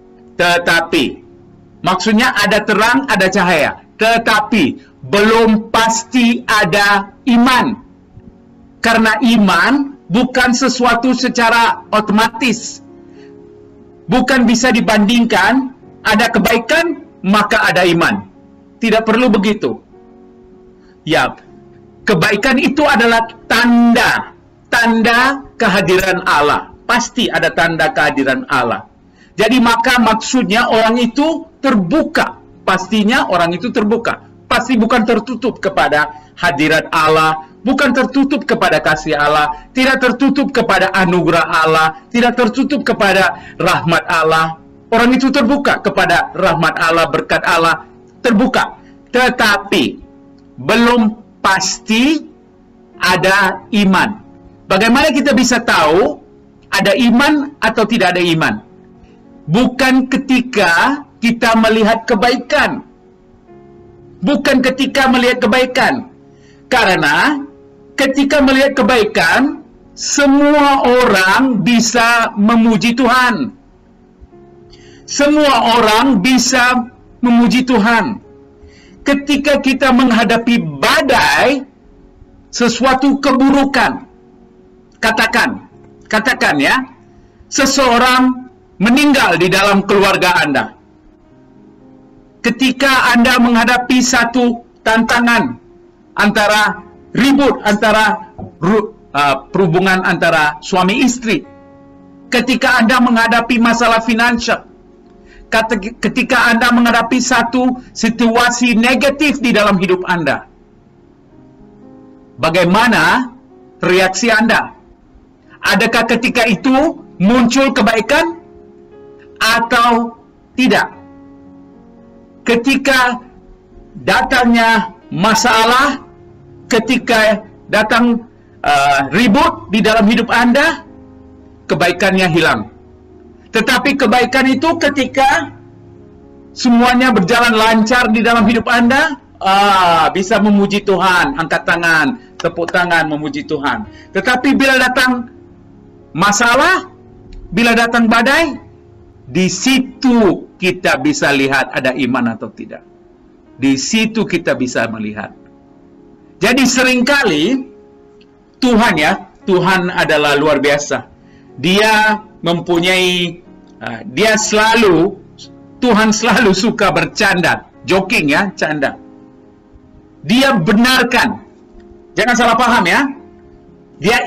maksudnya ada terang, ada cahaya. Tetapi, belum pasti ada iman. Karena iman bukan sesuatu secara otomatis. Bukan bisa dibandingkan, ada kebaikan, maka ada iman. Tidak perlu begitu. Ya, kebaikan itu adalah tanda kehadiran Allah. Pasti ada tanda kehadiran Allah. Jadi maka maksudnya orang itu terbuka. Pastinya orang itu terbuka. Pasti bukan tertutup kepada hadirat Allah, bukan tertutup kepada kasih Allah, tidak tertutup kepada anugerah Allah, tidak tertutup kepada rahmat Allah. Orang itu terbuka kepada rahmat Allah, berkat Allah, terbuka. Tetapi belum pasti ada iman. Bagaimana kita bisa tahu ada iman atau tidak ada iman? Bukan ketika kita melihat kebaikan. Bukan ketika melihat kebaikan. Karena ketika melihat kebaikan, semua orang bisa memuji Tuhan. Semua orang bisa memuji Tuhan. Ketika kita menghadapi badai, sesuatu keburukan, katakan ya, seseorang meninggal di dalam keluarga Anda. Ketika Anda menghadapi satu tantangan antara ribut antara perhubungan antara suami istri, ketika Anda menghadapi masalah finansial, ketika Anda menghadapi satu situasi negatif di dalam hidup Anda, bagaimana reaksi Anda? Adakah ketika itu muncul kebaikan atau tidak? Ketika datangnya masalah, ketika datang ribut di dalam hidup Anda, kebaikannya hilang. Tetapi kebaikan itu ketika semuanya berjalan lancar di dalam hidup Anda, bisa memuji Tuhan, angkat tangan, tepuk tangan, memuji Tuhan. Tetapi bila datang masalah, bila datang badai, di situ kita bisa lihat ada iman atau tidak. Di situ kita bisa melihat. Jadi seringkali Tuhan adalah luar biasa. Dia mempunyai, Tuhan selalu suka bercanda, joking ya, canda. Dia benarkan, jangan salah paham ya. Dia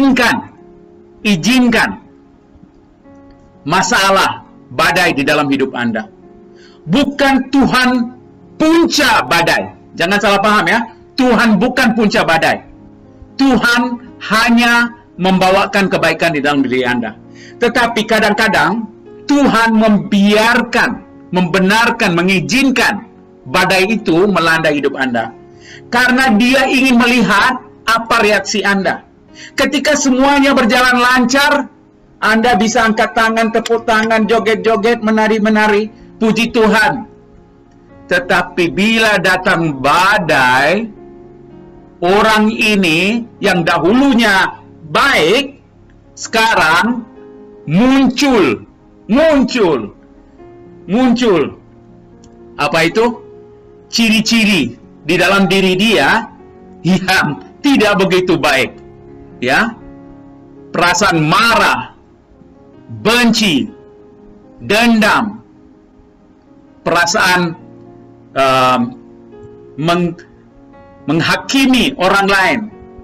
izinkan masalah, badai di dalam hidup Anda. Bukan Tuhan punca badai. Jangan salah paham ya. Tuhan bukan punca badai. Tuhan hanya membawakan kebaikan di dalam diri Anda. Tetapi kadang-kadang Tuhan membenarkan, mengizinkan badai itu melanda hidup Anda. Karena Dia ingin melihat apa reaksi Anda. Ketika semuanya berjalan lancar, Anda bisa angkat tangan, tepuk tangan, joget-joget, menari-menari, puji Tuhan. Tetapi bila datang badai, orang ini yang dahulunya baik, sekarang muncul. Apa itu? Ciri-ciri di dalam diri dia yang tidak begitu baik. Ya, perasaan marah, benci, dendam, perasaan menghakimi orang lain,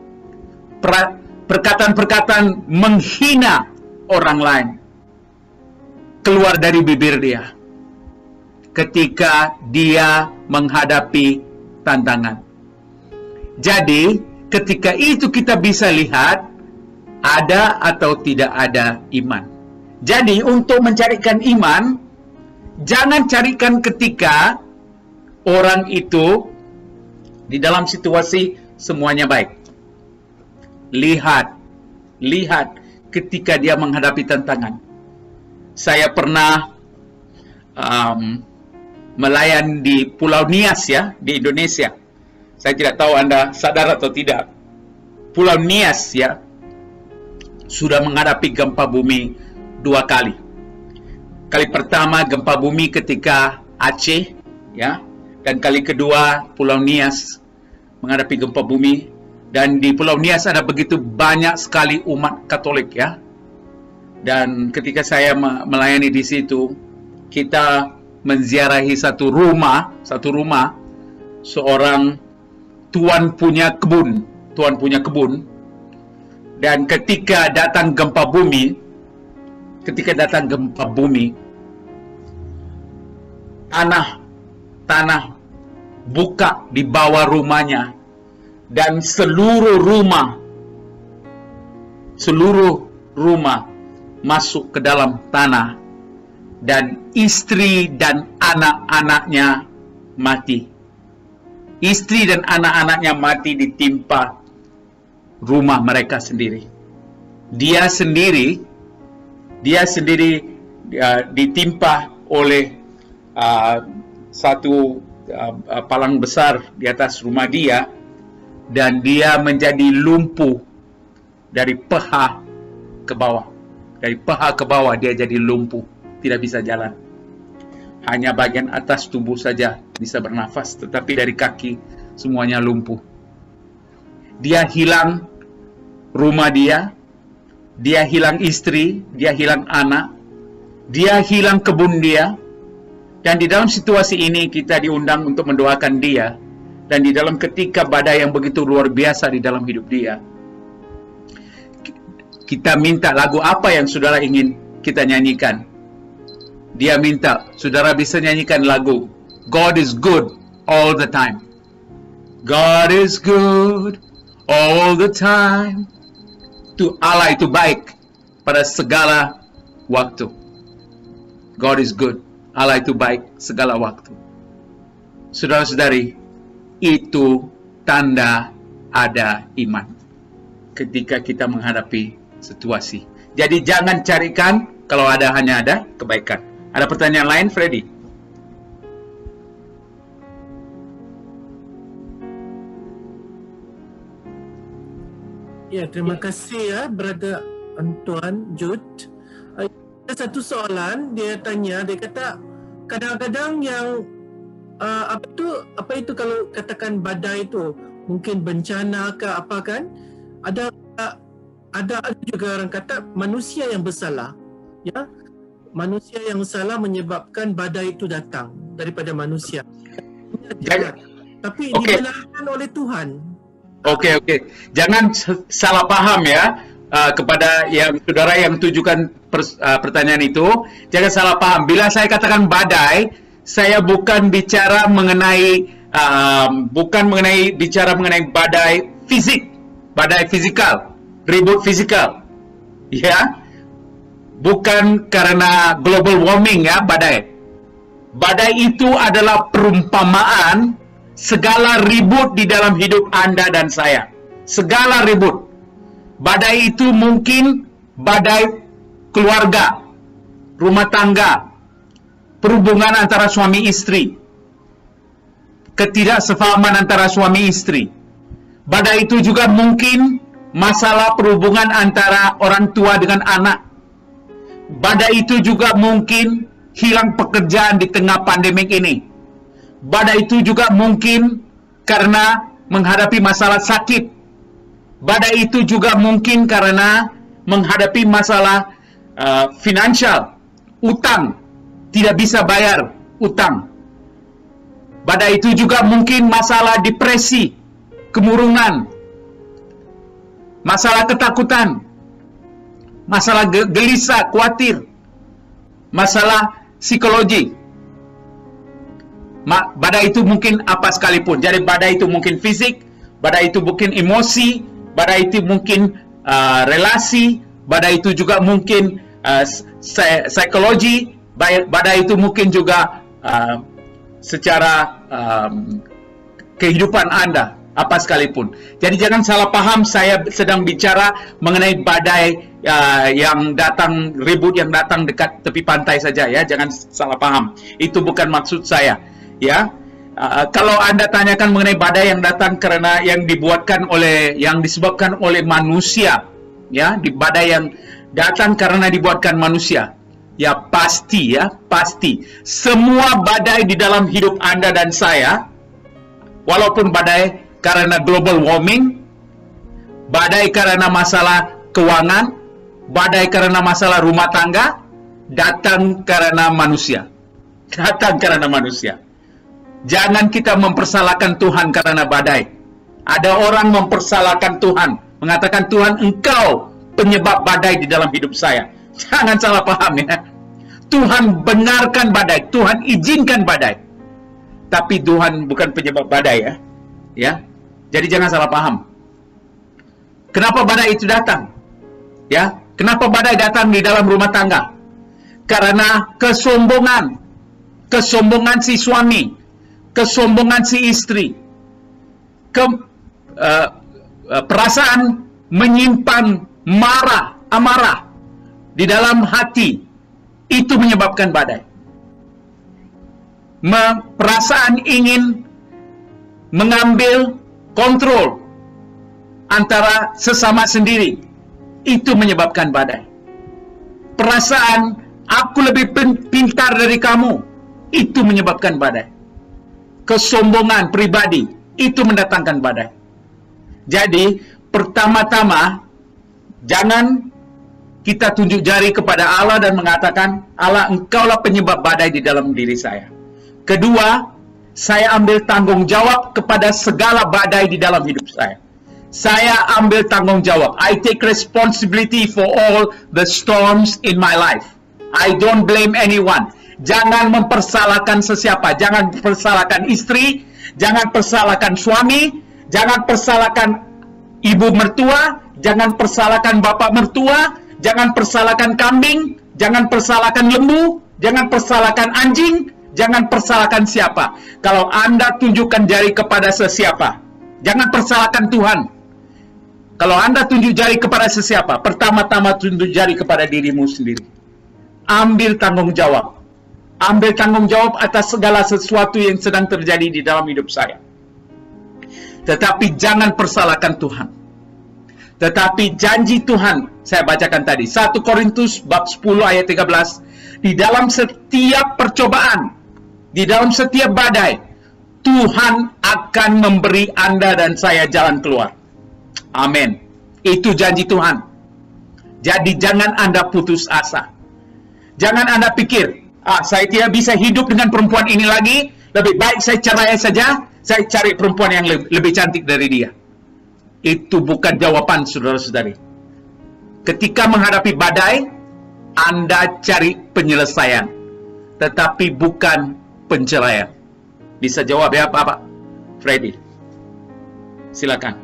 perkataan-perkataan menghina orang lain keluar dari bibir dia ketika dia menghadapi tantangan. Jadi ketika itu kita bisa lihat ada atau tidak ada iman. Jadi untuk mencarikan iman, jangan carikan ketika orang itu di dalam situasi semuanya baik. Lihat ketika dia menghadapi tantangan. Saya pernah melayan di Pulau Nias ya, di Indonesia. Saya tidak tahu Anda sadar atau tidak. Pulau Nias ya sudah menghadapi gempa bumi 2 kali. Kali pertama gempa bumi ketika Aceh ya, dan kali kedua Pulau Nias menghadapi gempa bumi. Dan di Pulau Nias ada begitu banyak sekali umat Katolik ya. Dan ketika saya melayani di situ, kita menziarahi satu rumah, seorang tuan punya kebun. Dan ketika datang gempa bumi, tanah buka di bawah rumahnya, dan seluruh rumah masuk ke dalam tanah, dan istri dan anak-anaknya mati. Istri dan anak-anaknya mati ditimpa rumah mereka sendiri. Dia sendiri ditimpa oleh satu palang besar di atas rumah dia, dan dia menjadi lumpuh dari paha ke bawah. Dari paha ke bawah dia jadi lumpuh, tidak bisa jalan. Hanya bagian atas tubuh saja bisa bernafas, tetapi dari kaki semuanya lumpuh. Dia hilang rumah dia hilang istri, dia hilang anak, dia hilang kebun dia. Dan di dalam situasi ini kita diundang untuk mendoakan dia. Dan di dalam ketika badai yang begitu luar biasa di dalam hidup dia, kita minta lagu apa yang saudara ingin kita nyanyikan. Dia minta saudara bisa nyanyikan lagu God is good all the time. God is good all the time. Allah itu baik pada segala waktu. God is good. Allah itu baik segala waktu. Saudara-saudari, itu tanda ada iman ketika kita menghadapi situasi. Jadi jangan carikan kalau hanya ada kebaikan. Ada pertanyaan lain, Freddy? Ya, terima kasih ya, Brother Antoine Jude. Ada satu soalan, dia kata kadang-kadang yang apa itu kalau katakan badai itu mungkin bencana ke apa kan, ada juga orang kata manusia yang bersalah ya, manusia yang salah menyebabkan badai itu datang daripada manusia. Tapi dibenarkan oleh Tuhan. Okey. Jangan salah paham ya, kepada yang saudara yang tujukan pertanyaan itu. Jangan salah paham. Bila saya katakan badai, saya bukan bicara mengenai badai fisik, badai fisikal, ribut fisikal. Ya. Bukan karena global warming ya, badai. Badai itu adalah perumpamaan segala ribut di dalam hidup Anda dan saya. Segala ribut. Badai itu mungkin badai keluarga, rumah tangga, perhubungan antara suami istri, ketidaksefahaman antara suami istri. Badai itu juga mungkin masalah perhubungan antara orang tua dengan anak. Badai itu juga mungkin hilang pekerjaan di tengah pandemik ini. Badai itu juga mungkin karena menghadapi masalah sakit. Badai itu juga mungkin karena menghadapi masalah finansial, utang, tidak bisa bayar utang. Badai itu juga mungkin masalah depresi, kemurungan, masalah ketakutan, masalah gelisah, khawatir, masalah psikologi. Badai itu mungkin apa sekalipun. Jadi badai itu mungkin fisik, badai itu mungkin emosi, badai itu mungkin relasi, badai itu juga mungkin psikologi, badai itu mungkin juga secara kehidupan Anda, apa sekalipun. Jadi jangan salah paham, saya sedang bicara mengenai badai yang datang, ribut yang datang dekat tepi pantai saja ya. Jangan salah paham. Itu bukan maksud saya. Ya. Kalau Anda tanyakan mengenai badai yang datang karena yang disebabkan oleh manusia, ya, di badai yang datang karena dibuatkan manusia. Ya pasti, semua badai di dalam hidup Anda dan saya, walaupun badai karena global warming, badai karena masalah keuangan, badai karena masalah rumah tangga, datang karena manusia. Datang karena manusia. Jangan kita mempersalahkan Tuhan karena badai. Ada orang mempersalahkan Tuhan, mengatakan, Tuhan, Engkau penyebab badai di dalam hidup saya. Jangan salah paham ya. Tuhan benarkan badai, Tuhan izinkan badai. Tapi Tuhan bukan penyebab badai ya. Ya. Jadi jangan salah paham. Kenapa badai itu datang? Ya, kenapa badai datang di dalam rumah tangga? Karena kesombongan. Kesombongan si suami, kesombongan si istri. Perasaan menyimpan amarah di dalam hati, itu menyebabkan badai. Perasaan ingin mengambil kontrol antara sesama sendiri, itu menyebabkan badai. Perasaan aku lebih pintar dari kamu, itu menyebabkan badai. Kesombongan pribadi, itu mendatangkan badai. Jadi, pertama-tama, jangan kita tunjuk jari kepada Allah dan mengatakan, Allah, Engkaulah penyebab badai di dalam diri saya. Kedua, saya ambil tanggung jawab kepada segala badai di dalam hidup saya. Saya ambil tanggung jawab. I take responsibility for all the storms in my life. I don't blame anyone. Jangan mempersalahkan sesiapa. Jangan persalahkan istri, jangan persalahkan suami, jangan persalahkan ibu mertua, jangan persalahkan bapak mertua, jangan persalahkan kambing, jangan persalahkan lembu, jangan persalahkan anjing, jangan persalahkan siapa. Kalau Anda tunjukkan jari kepada sesiapa, jangan persalahkan Tuhan. Kalau Anda tunjuk jari kepada sesiapa, pertama-tama tunjuk jari kepada dirimu sendiri. Ambil tanggung jawab. Ambil tanggung jawab atas segala sesuatu yang sedang terjadi di dalam hidup saya. Tetapi jangan persalahkan Tuhan. Tetapi janji Tuhan, saya bacakan tadi, 1 Korintus bab 10 ayat 13, di dalam setiap percobaan, di dalam setiap badai, Tuhan akan memberi Anda dan saya jalan keluar. Amin. Itu janji Tuhan. Jadi jangan Anda putus asa. Jangan Anda pikir, saya tidak bisa hidup dengan perempuan ini lagi, lebih baik saya cerai saja, saya cari perempuan yang lebih cantik dari dia. Itu bukan jawaban, saudara-saudari. Ketika menghadapi badai, Anda cari penyelesaian, tetapi bukan penceraian. Bisa jawab ya, Bapak Freddy? Silakan.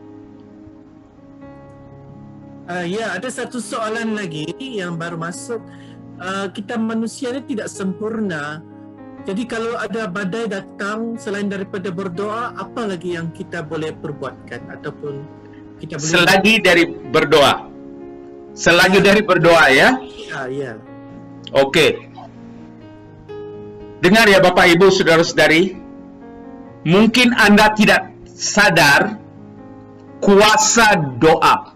Ya, ada satu soalan lagi yang baru masuk. Kita manusia ini tidak sempurna. Jadi kalau ada badai datang, selain daripada berdoa, apa lagi yang kita boleh perbuatkan ataupun kita boleh selagi dari berdoa. Selagi dari berdoa ya? Ya. Oke. Dengar ya Bapak Ibu Saudara-saudari, mungkin Anda tidak sadar kuasa doa.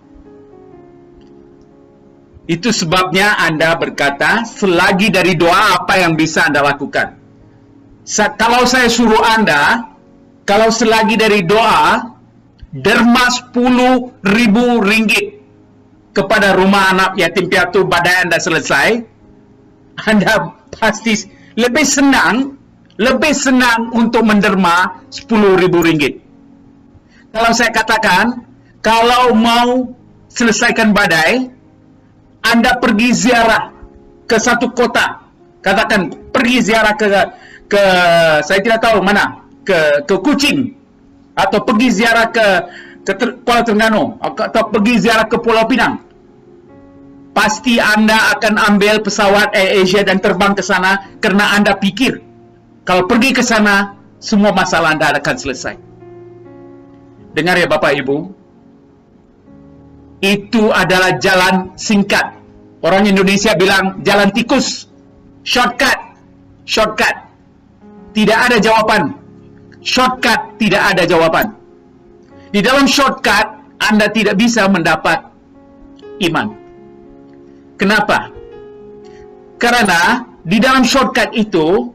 Itu sebabnya Anda berkata, selagi dari doa apa yang bisa Anda lakukan? Kalau saya suruh Anda, kalau selagi dari doa, derma 10.000 ringgit kepada rumah anak yatim piatu badai Anda selesai, Anda pasti lebih senang untuk menderma 10.000 ringgit. Kalau saya katakan, kalau mau selesaikan badai, Anda pergi ziarah ke satu kota, katakan pergi ziarah ke saya tidak tahu mana, ke Kuching, atau pergi ziarah ke Kuala Terengganu, atau pergi ziarah ke Pulau Pinang. Pasti Anda akan ambil pesawat Air Asia dan terbang ke sana karena Anda pikir kalau pergi ke sana semua masalah Anda akan selesai. Dengar ya Bapak Ibu, itu adalah jalan singkat. Orang Indonesia bilang jalan tikus, shortcut. Tidak ada jawaban. Shortcut tidak ada jawaban. Di dalam shortcut Anda tidak bisa mendapat iman. Kenapa? Karena di dalam shortcut itu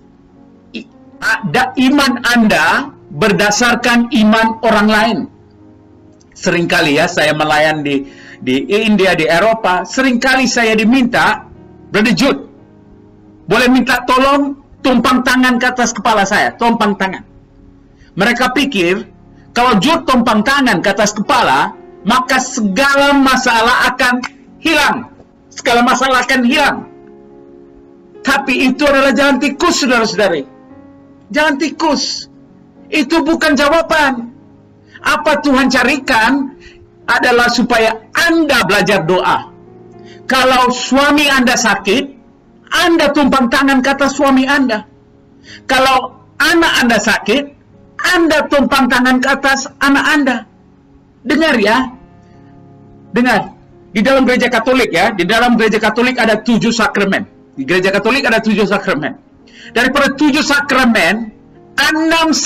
iman Anda berdasarkan iman orang lain. Seringkali ya saya melayan di India, di Eropa, seringkali saya diminta, Brother Jude, boleh minta tolong tumpang tangan ke atas kepala saya, tumpang tangan. Mereka pikir kalau Jude tumpang tangan ke atas kepala, maka segala masalah akan hilang. Segala masalah akan hilang. Tapi itu adalah jalan tikus, saudara-saudari. Jalan tikus. Itu bukan jawaban. Apa Tuhan carikan adalah supaya Anda belajar doa. Kalau suami Anda sakit, Anda tumpang tangan ke atas suami Anda. Kalau anak Anda sakit, Anda tumpang tangan ke atas anak Anda. Dengar ya. Dengar. Di dalam gereja Katolik ya, di dalam gereja Katolik ada 7 sakramen. Di gereja Katolik ada 7 sakramen. Daripada 7 sakramen, 6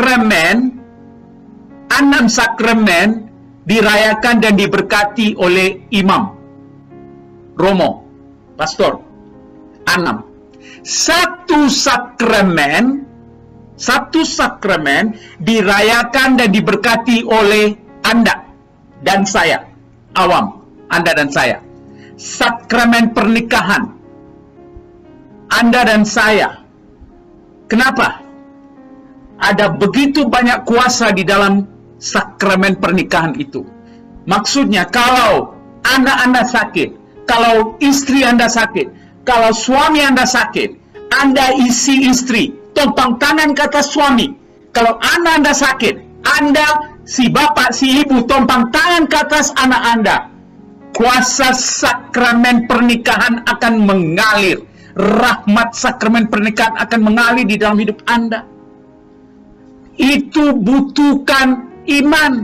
sakramen dirayakan dan diberkati oleh imam, romo, pastor. 6. Satu sakramen dirayakan dan diberkati oleh Anda dan saya, awam, Anda dan saya. Sakramen pernikahan, Anda dan saya. Kenapa? Ada begitu banyak kuasa di dalam sakramen pernikahan itu. Maksudnya kalau anak Anda sakit, kalau istri Anda sakit, kalau suami Anda sakit, Anda isi istri, tumpang tangan ke atas suami. Kalau anak Anda sakit, Anda, si bapak, si ibu, tumpang tangan ke atas anak Anda. Kuasa sakramen pernikahan akan mengalir. Rahmat sakramen pernikahan akan mengalir di dalam hidup Anda. Itu butuhkan iman.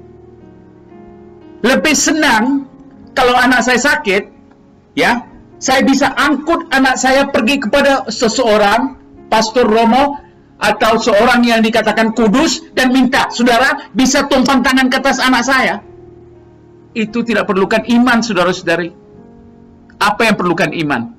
Lebih senang kalau anak saya sakit, ya, saya bisa angkut anak saya pergi kepada seseorang, pastor romo, atau seorang yang dikatakan kudus, dan minta, saudara, bisa tumpang tangan ke atas anak saya. Itu tidak perlukan iman, saudara-saudari. Apa yang perlukan iman?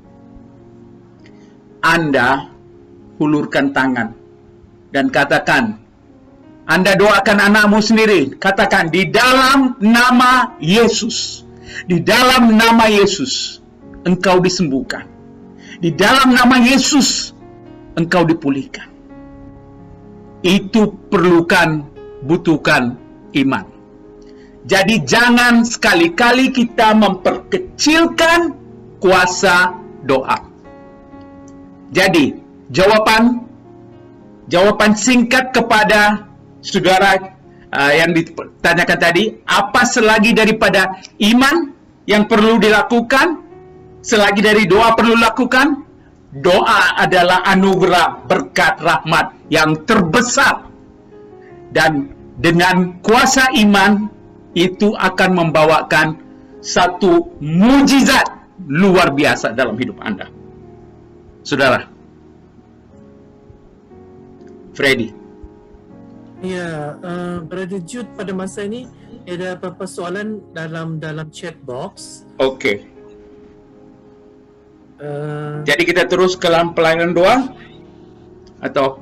Anda hulurkan tangan dan katakan, Anda doakan anakmu sendiri, katakan, di dalam nama Yesus, di dalam nama Yesus, engkau disembuhkan. Di dalam nama Yesus, engkau dipulihkan. Itu butuhkan iman. Jadi jangan sekali-kali kita memperkecilkan kuasa doa. Jadi, jawaban singkat kepada saudara yang ditanyakan tadi, apa selagi daripada iman yang perlu dilakukan? Selagi dari doa perlu dilakukan, doa adalah anugerah berkat rahmat yang terbesar. Dan dengan kuasa iman, itu akan membawakan satu mujizat luar biasa dalam hidup Anda. Saudara, Freddy. Ya, Brother Jude, pada masa ini ada beberapa soalan dalam chat box. Oke. Jadi kita terus ke dalam pelayanan doa atau?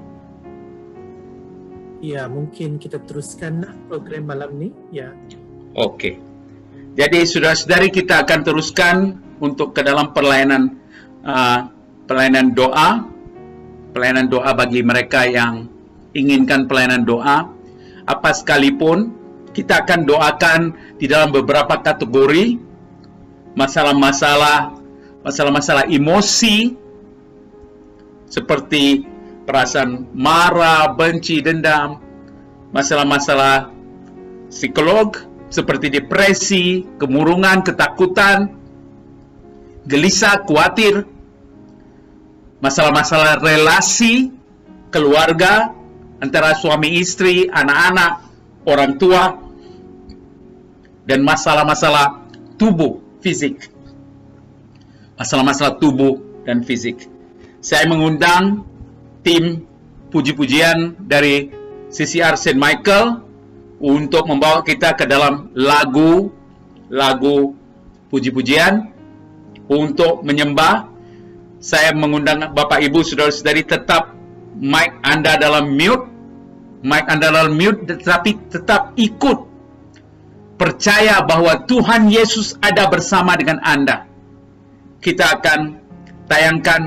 Ya, mungkin kita teruskan program malam ni. Ya. Oke. Jadi saudara-saudari, kita akan teruskan untuk ke dalam pelayanan doa bagi mereka yang inginkan pelayanan doa. Apa sekalipun, kita akan doakan di dalam beberapa kategori masalah-masalah emosi seperti perasaan marah, benci, dendam, masalah-masalah psikolog seperti depresi, kemurungan, ketakutan, gelisah, khawatir, masalah-masalah relasi keluarga antara suami istri, anak-anak, orang tua, dan masalah-masalah tubuh fisik. Masalah-masalah tubuh dan fisik. Saya mengundang tim puji-pujian dari CCR St. Michael untuk membawa kita ke dalam lagu puji-pujian untuk menyembah. Saya mengundang Bapak Ibu, Saudara-saudari, tetap mic Anda dalam mute, tetapi tetap ikut. Percaya bahwa Tuhan Yesus ada bersama dengan Anda. Kita akan tayangkan,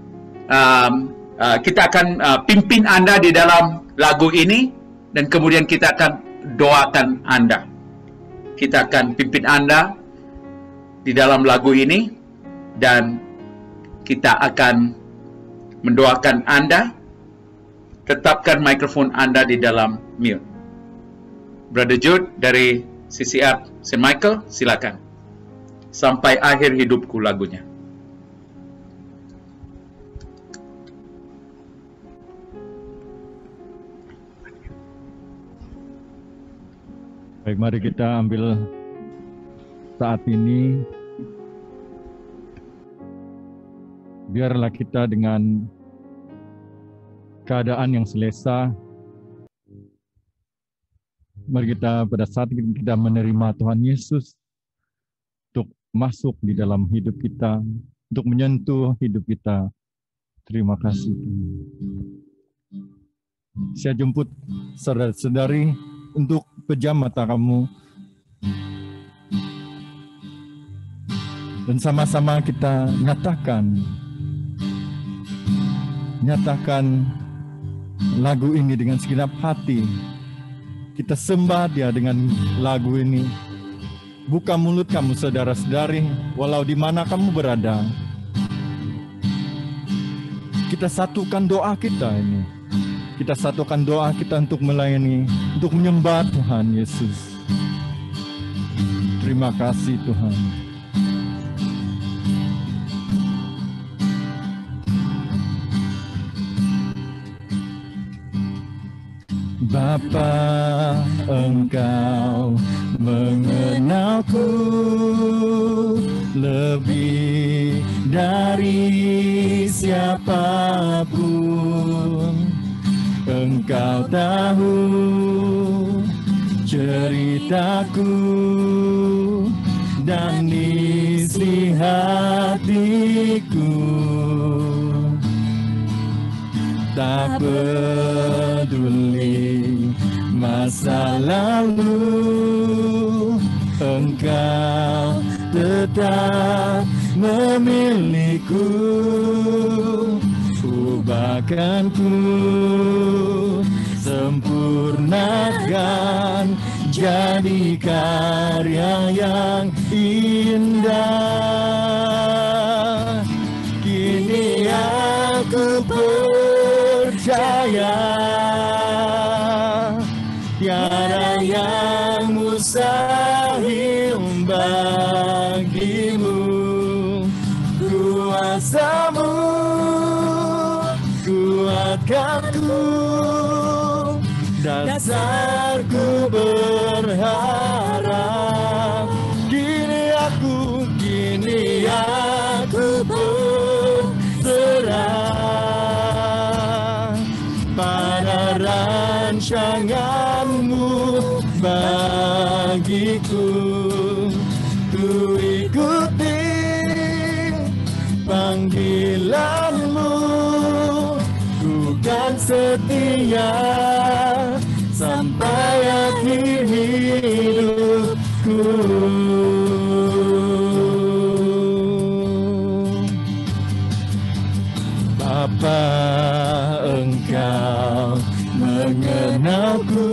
kita akan pimpin Anda di dalam lagu ini, dan kemudian kita akan doakan Anda. Kita akan pimpin Anda di dalam lagu ini, dan kita akan mendoakan Anda. Tetapkan mikrofon Anda di dalam mute. Brother Jude dari CCR St. Michael, silakan. Sampai akhir hidupku lagunya. Baik, mari kita ambil saat ini. Biarlah kita dengan keadaan yang selesa, mari kita pada saat kita menerima Tuhan Yesus untuk masuk di dalam hidup kita, untuk menyentuh hidup kita. Terima kasih. Saya jemput saudara-saudari untuk pejam mata kamu dan sama-sama kita nyatakan lagu ini dengan segenap hati. Kita sembah Dia dengan lagu ini. Buka mulut kamu, saudara-saudari, walau di mana kamu berada. Kita satukan doa kita ini. Kita satukan doa kita untuk melayani, untuk menyembah Tuhan Yesus. Terima kasih Tuhan. Bapa, Engkau mengenalku lebih dari siapapun. Engkau tahu ceritaku dan isi hatiku. Tak peduli masa lalu, Engkau tetap memiliku. Ubahkanku, sempurnakan, jadi karya yang indah. Kini aku percaya tiada yang mustahil bagimu. Kuasamu kuatkanku, dasarku berharap. Kini aku berserah pada rancanganmu bagiku. Ku ikuti panggilanmu, ku kan setia sampai akhir hidupku. Bapa, Engkau mengenalku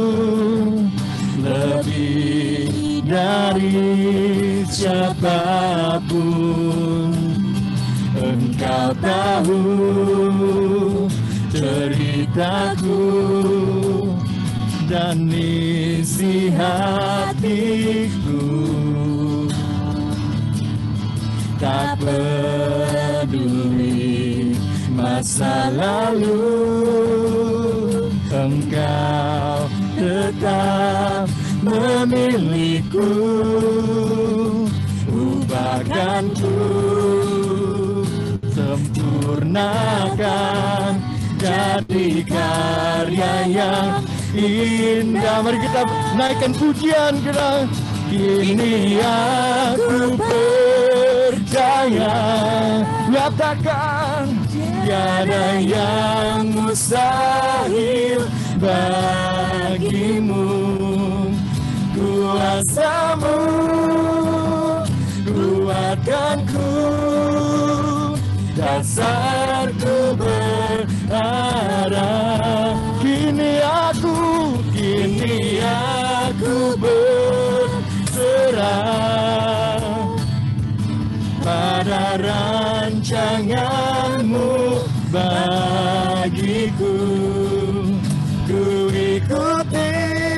lebih dari siapapun. Engkau tahu ceritaku dan isi hatiku. Tak peduli masa lalu, Engkau tetap memilihku. Ubahkanku, sempurnakan, jadi karya yang indah. Mari kita naikkan pujian kita. Kini aku percaya, nyatakan tiada yang mustahil bagimu. Kuasamu kuatkanku, dasarku berharap. Kini aku berserah pada rancanganmu bagiku. Ku ikuti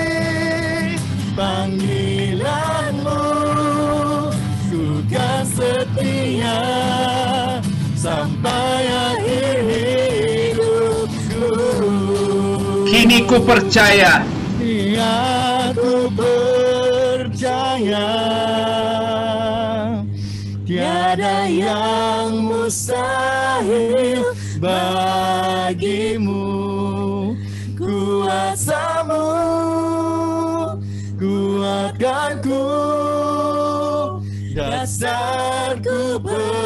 panggilanmu, ku kan setia sampai akhir hidupku. Kini ku percaya, Aku percaya, tiada yang mustahil bagimu. Kuasamu kuatkanku, dasarku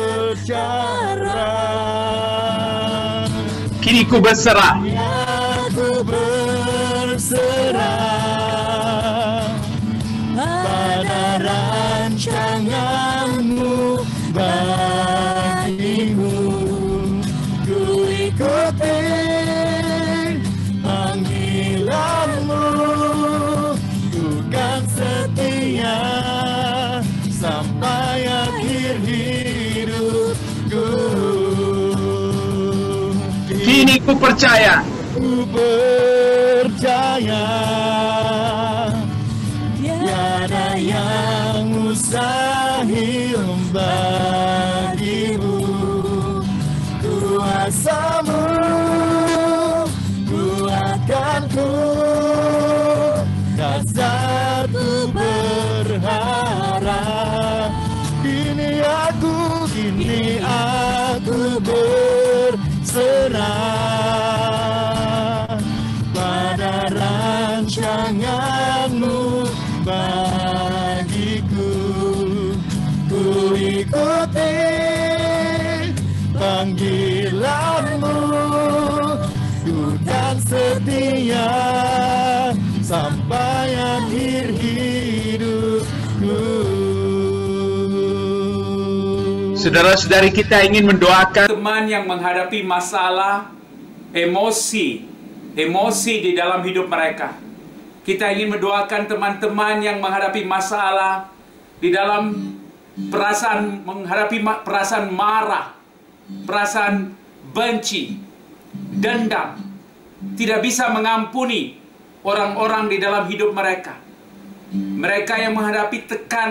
bercarah. kini ku berserah. Aku berserah pada rancanganmu bagimu. Ku ikuti panggilanmu, ku kan setia sampai akhir hidupku. Kini ku percaya, Ku percaya, tiada yang mustahil bagimu. Kuasamu kuatkanku, dasarku berharap. Kini aku berserah pada rancanganmu bagiku. Ku ikuti panggilanmu, ku kan setia sampai akhir hidupku. saudara-saudari kita ingin mendoakan Teman yang menghadapi masalah, emosi di dalam hidup mereka. Kita ingin mendoakan teman-teman yang menghadapi masalah di dalam menghadapi perasaan marah, perasaan benci, dendam, tidak bisa mengampuni orang-orang di dalam hidup mereka. Mereka yang menghadapi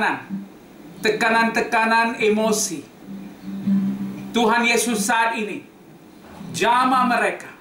tekanan emosi. Tuhan Yesus saat ini jamah mereka.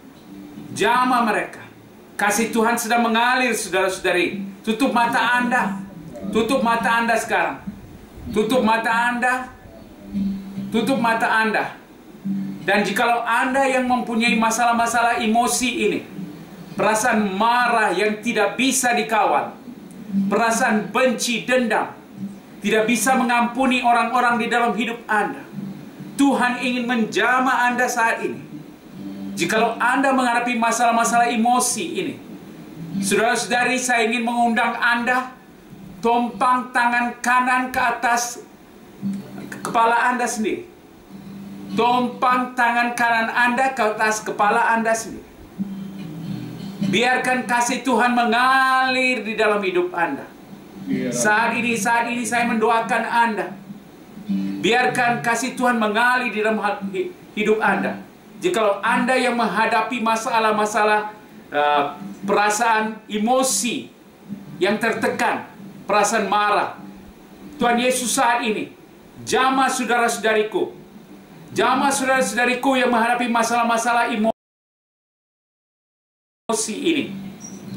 Kasih Tuhan sedang mengalir, saudara-saudari. Tutup mata Anda. Tutup mata Anda sekarang. Tutup mata Anda. Tutup mata Anda. Dan jikalau Anda yang mempunyai masalah-masalah emosi ini, perasaan marah yang tidak bisa dikawal, perasaan benci, dendam, tidak bisa mengampuni orang-orang di dalam hidup Anda, Tuhan ingin menjamah Anda saat ini. Jikalau Anda menghadapi masalah-masalah emosi ini, saudara-saudari, saya ingin mengundang Anda, tompang tangan kanan ke atas kepala Anda sendiri. Tompang tangan kanan Anda ke atas kepala Anda sendiri. Biarkan kasih Tuhan mengalir di dalam hidup Anda. Saat ini saya mendoakan Anda. Biarkan kasih Tuhan mengalir di dalam hidup Anda. Jikalau Anda yang menghadapi masalah-masalah perasaan emosi yang tertekan, perasaan marah, Tuhan Yesus saat ini jamah saudara-saudariku, jamah saudara-saudariku yang menghadapi masalah-masalah emosi ini.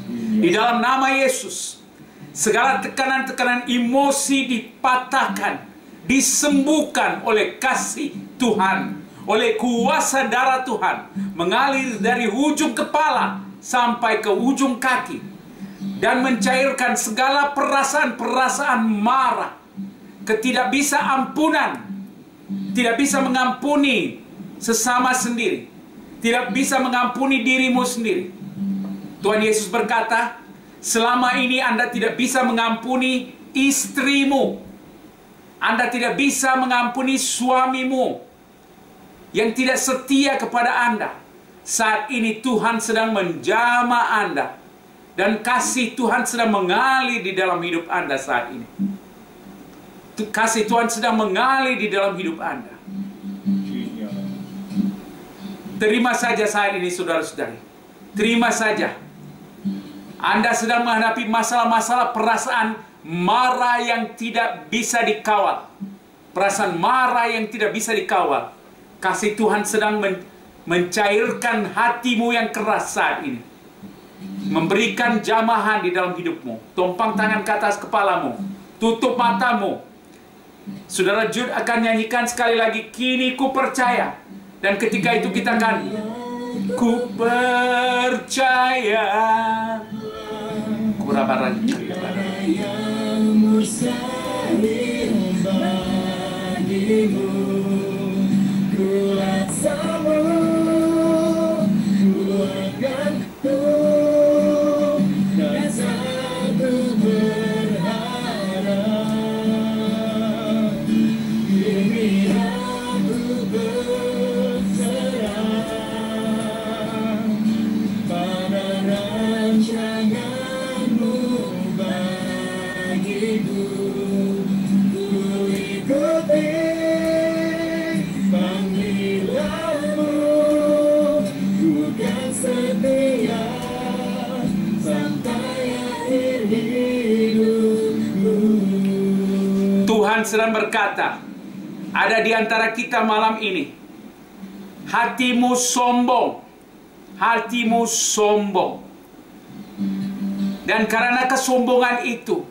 Di dalam nama Yesus, segala tekanan-tekanan emosi dipatahkan, disembuhkan oleh kasih Tuhan, oleh kuasa darah Tuhan, mengalir dari ujung kepala sampai ke ujung kaki, dan mencairkan segala perasaan-perasaan marah, ketidakbisa ampunan, tidak bisa mengampuni sesama sendiri, tidak bisa mengampuni dirimu sendiri. Tuhan Yesus berkata, selama ini Anda tidak bisa mengampuni istrimu, Anda tidak bisa mengampuni suamimu yang tidak setia kepada Anda. Saat ini Tuhan sedang menjamah Anda, dan kasih Tuhan sedang mengalir di dalam hidup Anda saat ini. Kasih Tuhan sedang mengalir di dalam hidup Anda. Terima saja saat ini, saudara-saudari. Terima saja. Anda sedang menghadapi masalah-masalah perasaan marah yang tidak bisa dikawal. Perasaan marah yang tidak bisa dikawal. Kasih Tuhan sedang mencairkan hatimu yang keras saat ini. Memberikan jamahan di dalam hidupmu. Tumpang tangan ke atas kepalamu. Tutup matamu. Saudara Jude akan nyanyikan sekali lagi, kini ku percaya. Dan ketika itu kita akan, ku percaya. Kurabaran Tuhan sedang berkata, ada di antara kita malam ini, hatimu sombong, hatimu sombong. Dan karena kesombongan itu,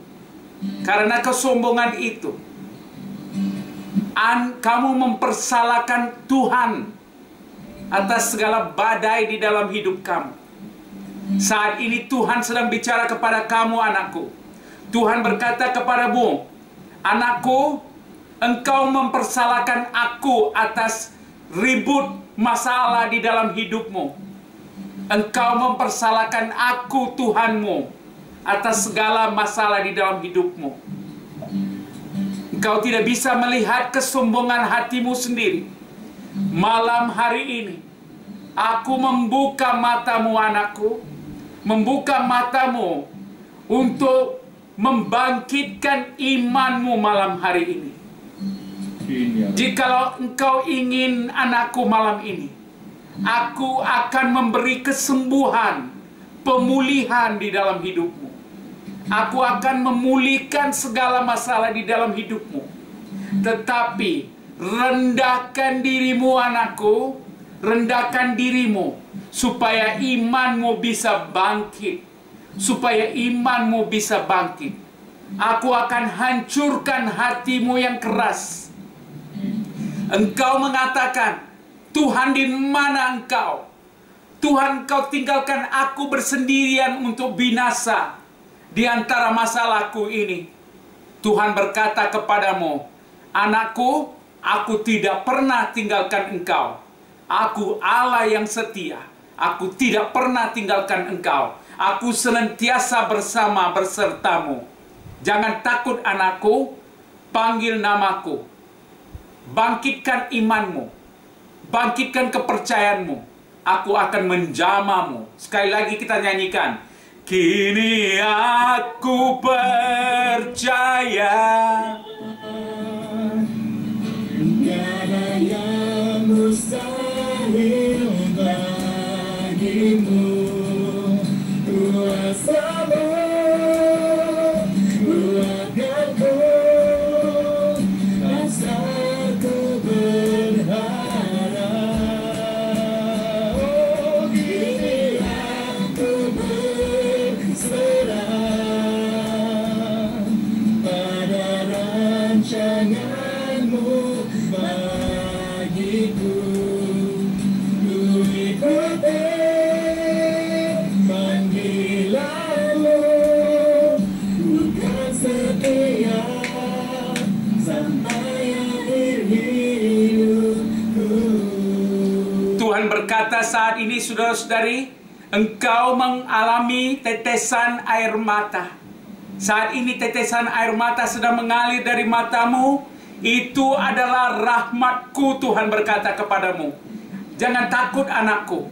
kamu mempersalahkan Tuhan atas segala badai di dalam hidup kamu. Saat ini Tuhan sedang bicara kepada kamu, anakku. Tuhan berkata kepadamu, anakku, engkau mempersalahkan aku atas ribut masalah di dalam hidupmu. Engkau mempersalahkan aku, Tuhanmu, atas segala masalah di dalam hidupmu. Engkau tidak bisa melihat kesombongan hatimu sendiri. Malam hari ini, aku membuka matamu, anakku. Membuka matamu untuk membangkitkan imanmu malam hari ini. Jikalau engkau ingin, anakku, malam ini, aku akan memberi kesembuhan, pemulihan di dalam hidupmu. Aku akan memulihkan segala masalah di dalam hidupmu. Tetapi rendahkan dirimu, anakku. Rendahkan dirimu supaya imanmu bisa bangkit. Supaya imanmu bisa bangkit. Aku akan hancurkan hatimu yang keras. Engkau mengatakan, Tuhan, di mana engkau? Tuhan, kau tinggalkan aku bersendirian untuk binasa di antara masalahku ini. Tuhan berkata kepadamu, anakku, aku tidak pernah tinggalkan engkau. Aku Allah yang setia. Aku tidak pernah tinggalkan engkau. Aku senantiasa bersertamu. Jangan takut, anakku. Panggil namaku. Bangkitkan imanmu. Bangkitkan kepercayaanmu. Aku akan menjamamu. Sekali lagi kita nyanyikan. Kini aku percaya. Tiada yang mustahil bagimu. Kuasamu kuatkanku. Rasaku berharap. Oh, kini aku berserah. kehangatanmu bagiku. Ku ikuti panggilanmu, bukan setia sampai akhir hidupku. Tuhan berkata saat ini, saudara-saudari, engkau mengalami tetesan air mata. Saat ini tetesan air mata sedang mengalir dari matamu. Itu adalah rahmatku, Tuhan berkata kepadamu. Jangan takut, anakku.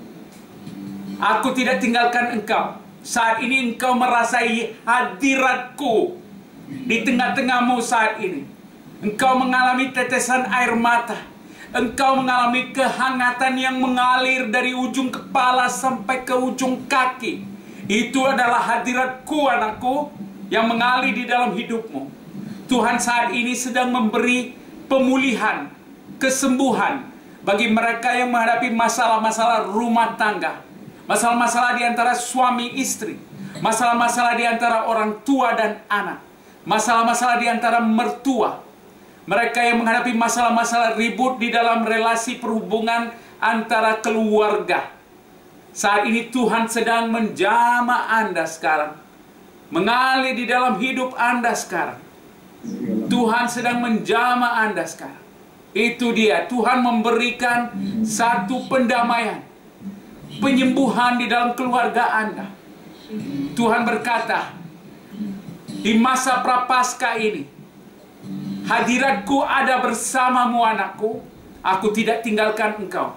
Aku tidak tinggalkan engkau. Saat ini engkau merasai hadiratku di tengah-tengahmu saat ini. Engkau mengalami tetesan air mata. Engkau mengalami kehangatan yang mengalir dari ujung kepala sampai ke ujung kaki. Itu adalah hadiratku, anakku, yang mengalir di dalam hidupmu. Tuhan saat ini sedang memberi pemulihan, kesembuhan bagi mereka yang menghadapi masalah-masalah rumah tangga, masalah-masalah di antara suami istri, masalah-masalah di antara orang tua dan anak, masalah-masalah di antara mertua, mereka yang menghadapi masalah-masalah ribut di dalam relasi perhubungan antara keluarga. Saat ini Tuhan sedang menjamah Anda sekarang, mengalir di dalam hidup Anda sekarang. Tuhan sedang menjamah Anda sekarang. Itu dia, Tuhan memberikan satu pendamaian, penyembuhan di dalam keluarga Anda. Tuhan berkata, di masa prapaskah ini, hadiratku ada bersamamu, anakku. Aku tidak tinggalkan engkau.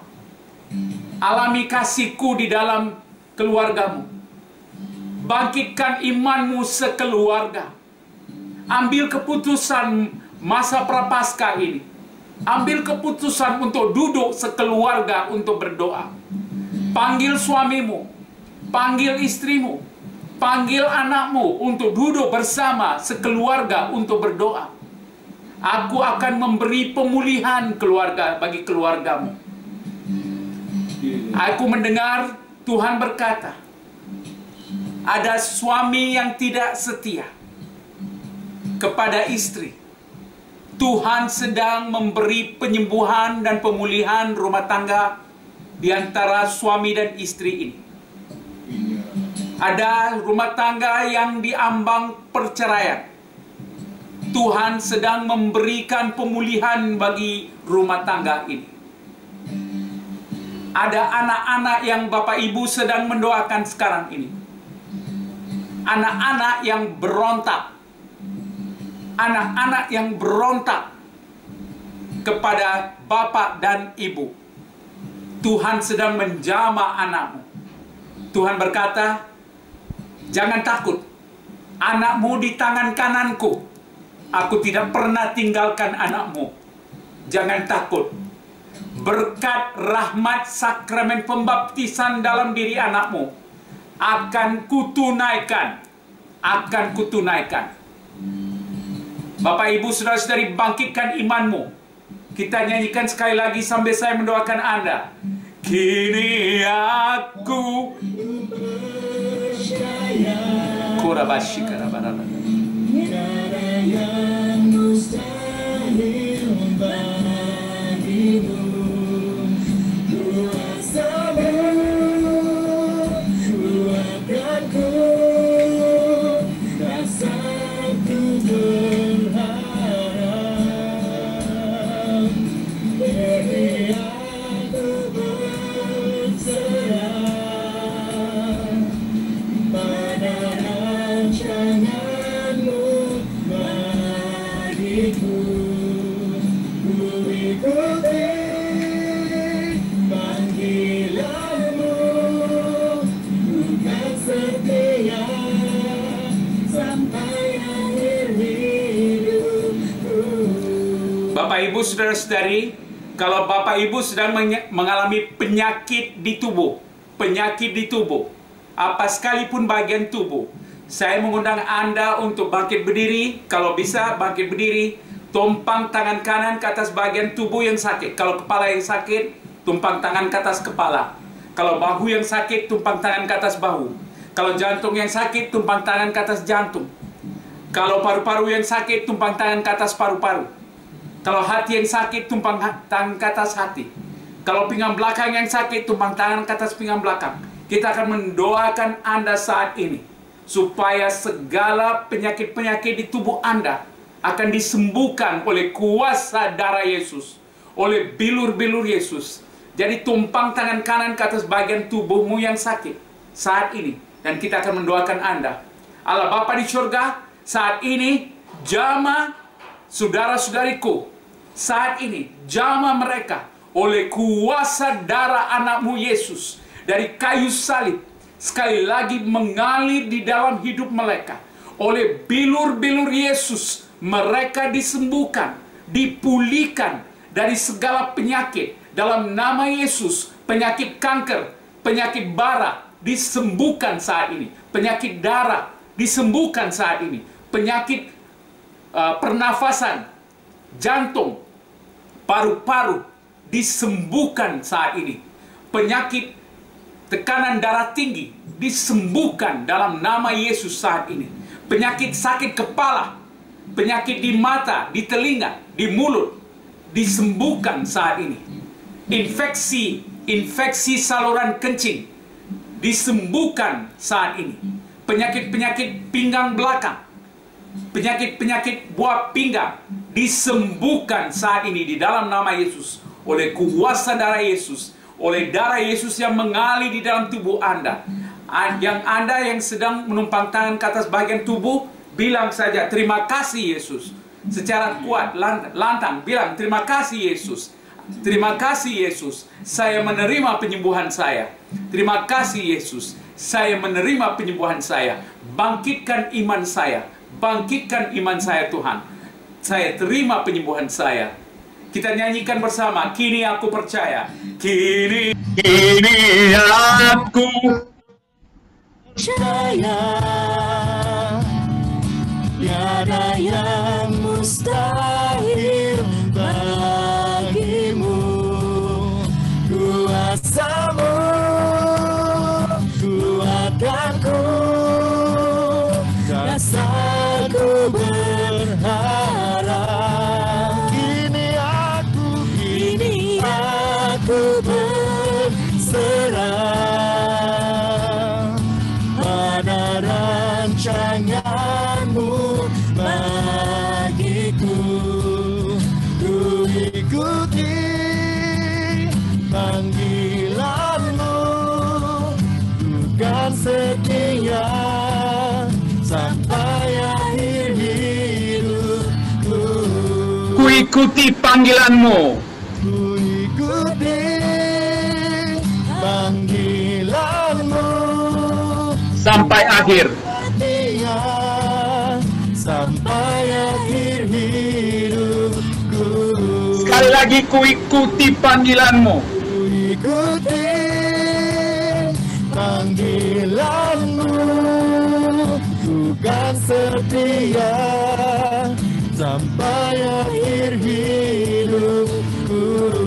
Alami kasihku di dalam keluargamu. Bangkitkan imanmu sekeluarga. Ambil keputusan masa prapaskah ini. Ambil keputusan untuk duduk sekeluarga untuk berdoa. Panggil suamimu, panggil istrimu, panggil anakmu untuk duduk bersama sekeluarga untuk berdoa. Aku akan memberi pemulihan keluarga bagi keluargamu. Aku mendengar Tuhan berkata, ada suami yang tidak setia kepada istri. Tuhan sedang memberi penyembuhan dan pemulihan rumah tangga di antara suami dan istri ini. Ada rumah tangga yang diambang perceraian. Tuhan sedang memberikan pemulihan bagi rumah tangga ini. Ada anak-anak yang Bapak Ibu sedang mendoakan sekarang ini. Anak-anak yang berontak. Anak-anak yang berontak kepada Bapak dan Ibu. Tuhan sedang menjamah anakmu. Tuhan berkata, jangan takut. Anakmu di tangan kananku. Aku tidak pernah tinggalkan anakmu. Jangan takut. Berkat rahmat sakramen pembaptisan dalam diri anakmu akan kutunaikan. Akan kutunaikan. Bapak Ibu saudara-saudari, bangkitkan imanmu. Kita nyanyikan sekali lagi sambil saya mendoakan Anda. Kini aku percaya. Kurabashikarabarabara. Tiada yang mustahil bagimu. Kuasamu, kuatkanku, tak satu berharap. Beri aku berserah pada rancanganmu bagiku. Ku ikuti panggilanmu, bukan setia sampai akhir hidupku. Bapak Ibu saudara-saudari, kalau Bapak Ibu sedang mengalami penyakit di tubuh, apa sekalipun bagian tubuh, saya mengundang Anda untuk bangkit berdiri. Kalau bisa bangkit berdiri, tumpang tangan kanan ke atas bagian tubuh yang sakit. Kalau kepala yang sakit, tumpang tangan ke atas kepala. Kalau bahu yang sakit, tumpang tangan ke atas bahu. Kalau jantung yang sakit, tumpang tangan ke atas jantung. Kalau paru-paru yang sakit, tumpang tangan ke atas paru-paru. Kalau hati yang sakit, tumpang tangan ke atas hati. Kalau pinggang belakang yang sakit, tumpang tangan ke atas pinggang belakang. Kita akan mendoakan Anda saat ini, supaya segala penyakit-penyakit di tubuh Anda akan disembuhkan oleh kuasa darah Yesus, oleh bilur-bilur Yesus. Jadi tumpang tangan kanan ke atas bagian tubuhmu yang sakit saat ini. Dan kita akan mendoakan Anda. Allah Bapa di surga, saat ini jamah saudara-saudariku, saat ini jamah mereka oleh kuasa darah anakmu Yesus dari kayu salib, sekali lagi mengalir di dalam hidup mereka. Oleh bilur-bilur Yesus, mereka disembuhkan, dipulihkan dari segala penyakit. Dalam nama Yesus, penyakit kanker, penyakit bara disembuhkan saat ini. Penyakit darah disembuhkan saat ini. Penyakit pernafasan, jantung, paru-paru disembuhkan saat ini. Penyakit tekanan darah tinggi disembuhkan dalam nama Yesus saat ini. Penyakit sakit kepala, penyakit di mata, di telinga, di mulut disembuhkan saat ini. Infeksi saluran kencing disembuhkan saat ini. Penyakit-penyakit pinggang belakang, penyakit-penyakit buah pinggang disembuhkan saat ini di dalam nama Yesus. Oleh kuasa darah Yesus, oleh darah Yesus yang mengalir di dalam tubuh Anda. Yang Anda yang sedang menumpang tangan ke atas bagian tubuh, bilang saja terima kasih Yesus. Secara kuat, lantang, bilang terima kasih Yesus. Terima kasih Yesus, saya menerima penyembuhan saya. Terima kasih Yesus, saya menerima penyembuhan saya. Bangkitkan iman saya, bangkitkan iman saya Tuhan. Saya terima penyembuhan saya. Kita nyanyikan bersama, kini aku percaya. Kini aku percaya, tiada yang mustahil bagimu. Kuasamu kuatkanku, dasarku berharap. Kini aku berserah pada rancanganmu bagiku. Ku ikuti panggilanmu, bukan setia sampai akhir hidupku. Ku ikuti panggilanmu, Ku ikuti panggilanmu sampai akhir. setia sampai akhir hidupku. Sekali lagi, ku ikuti panggilanmu, Ku ikuti panggilanmu, bukan setia sampai akhir hidupku.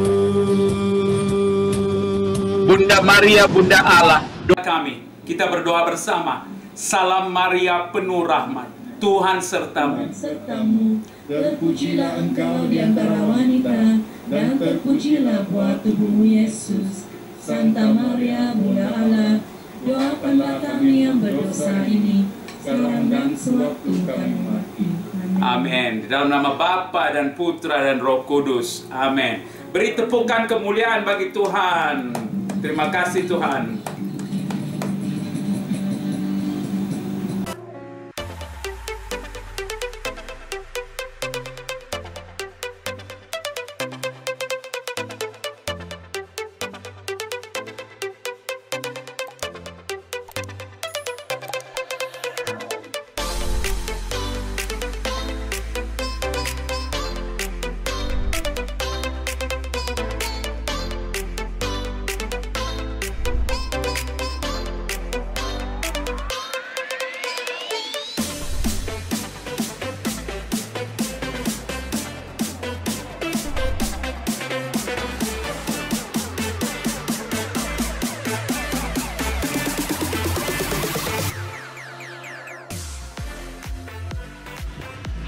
Bunda Maria, Bunda Allah. kami. Kita berdoa bersama. Salam Maria penuh rahmat, Tuhan sertamu. sertamu. Terpujilah engkau di antara wanita, dan terpujilah buah tubuhmu Yesus. Santa Maria, Bunda Allah, doakanlah kami yang berdosa ini, sekarang dan sewaktu kami mati. Amin. Di dalam nama Bapa dan Putra dan Roh Kudus. Amin. Beri tepukan kemuliaan bagi Tuhan. Terima kasih Tuhan.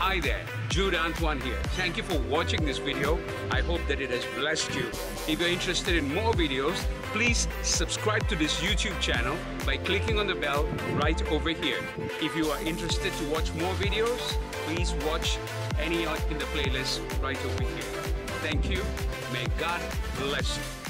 Hi there, Jude Antoine here. Thank you for watching this video. I hope that it has blessed you. If you're interested in more videos, please subscribe to this YouTube channel by clicking on the bell right over here. If you are interested to watch more videos, please watch any in the playlist right over here. Thank you. May God bless you.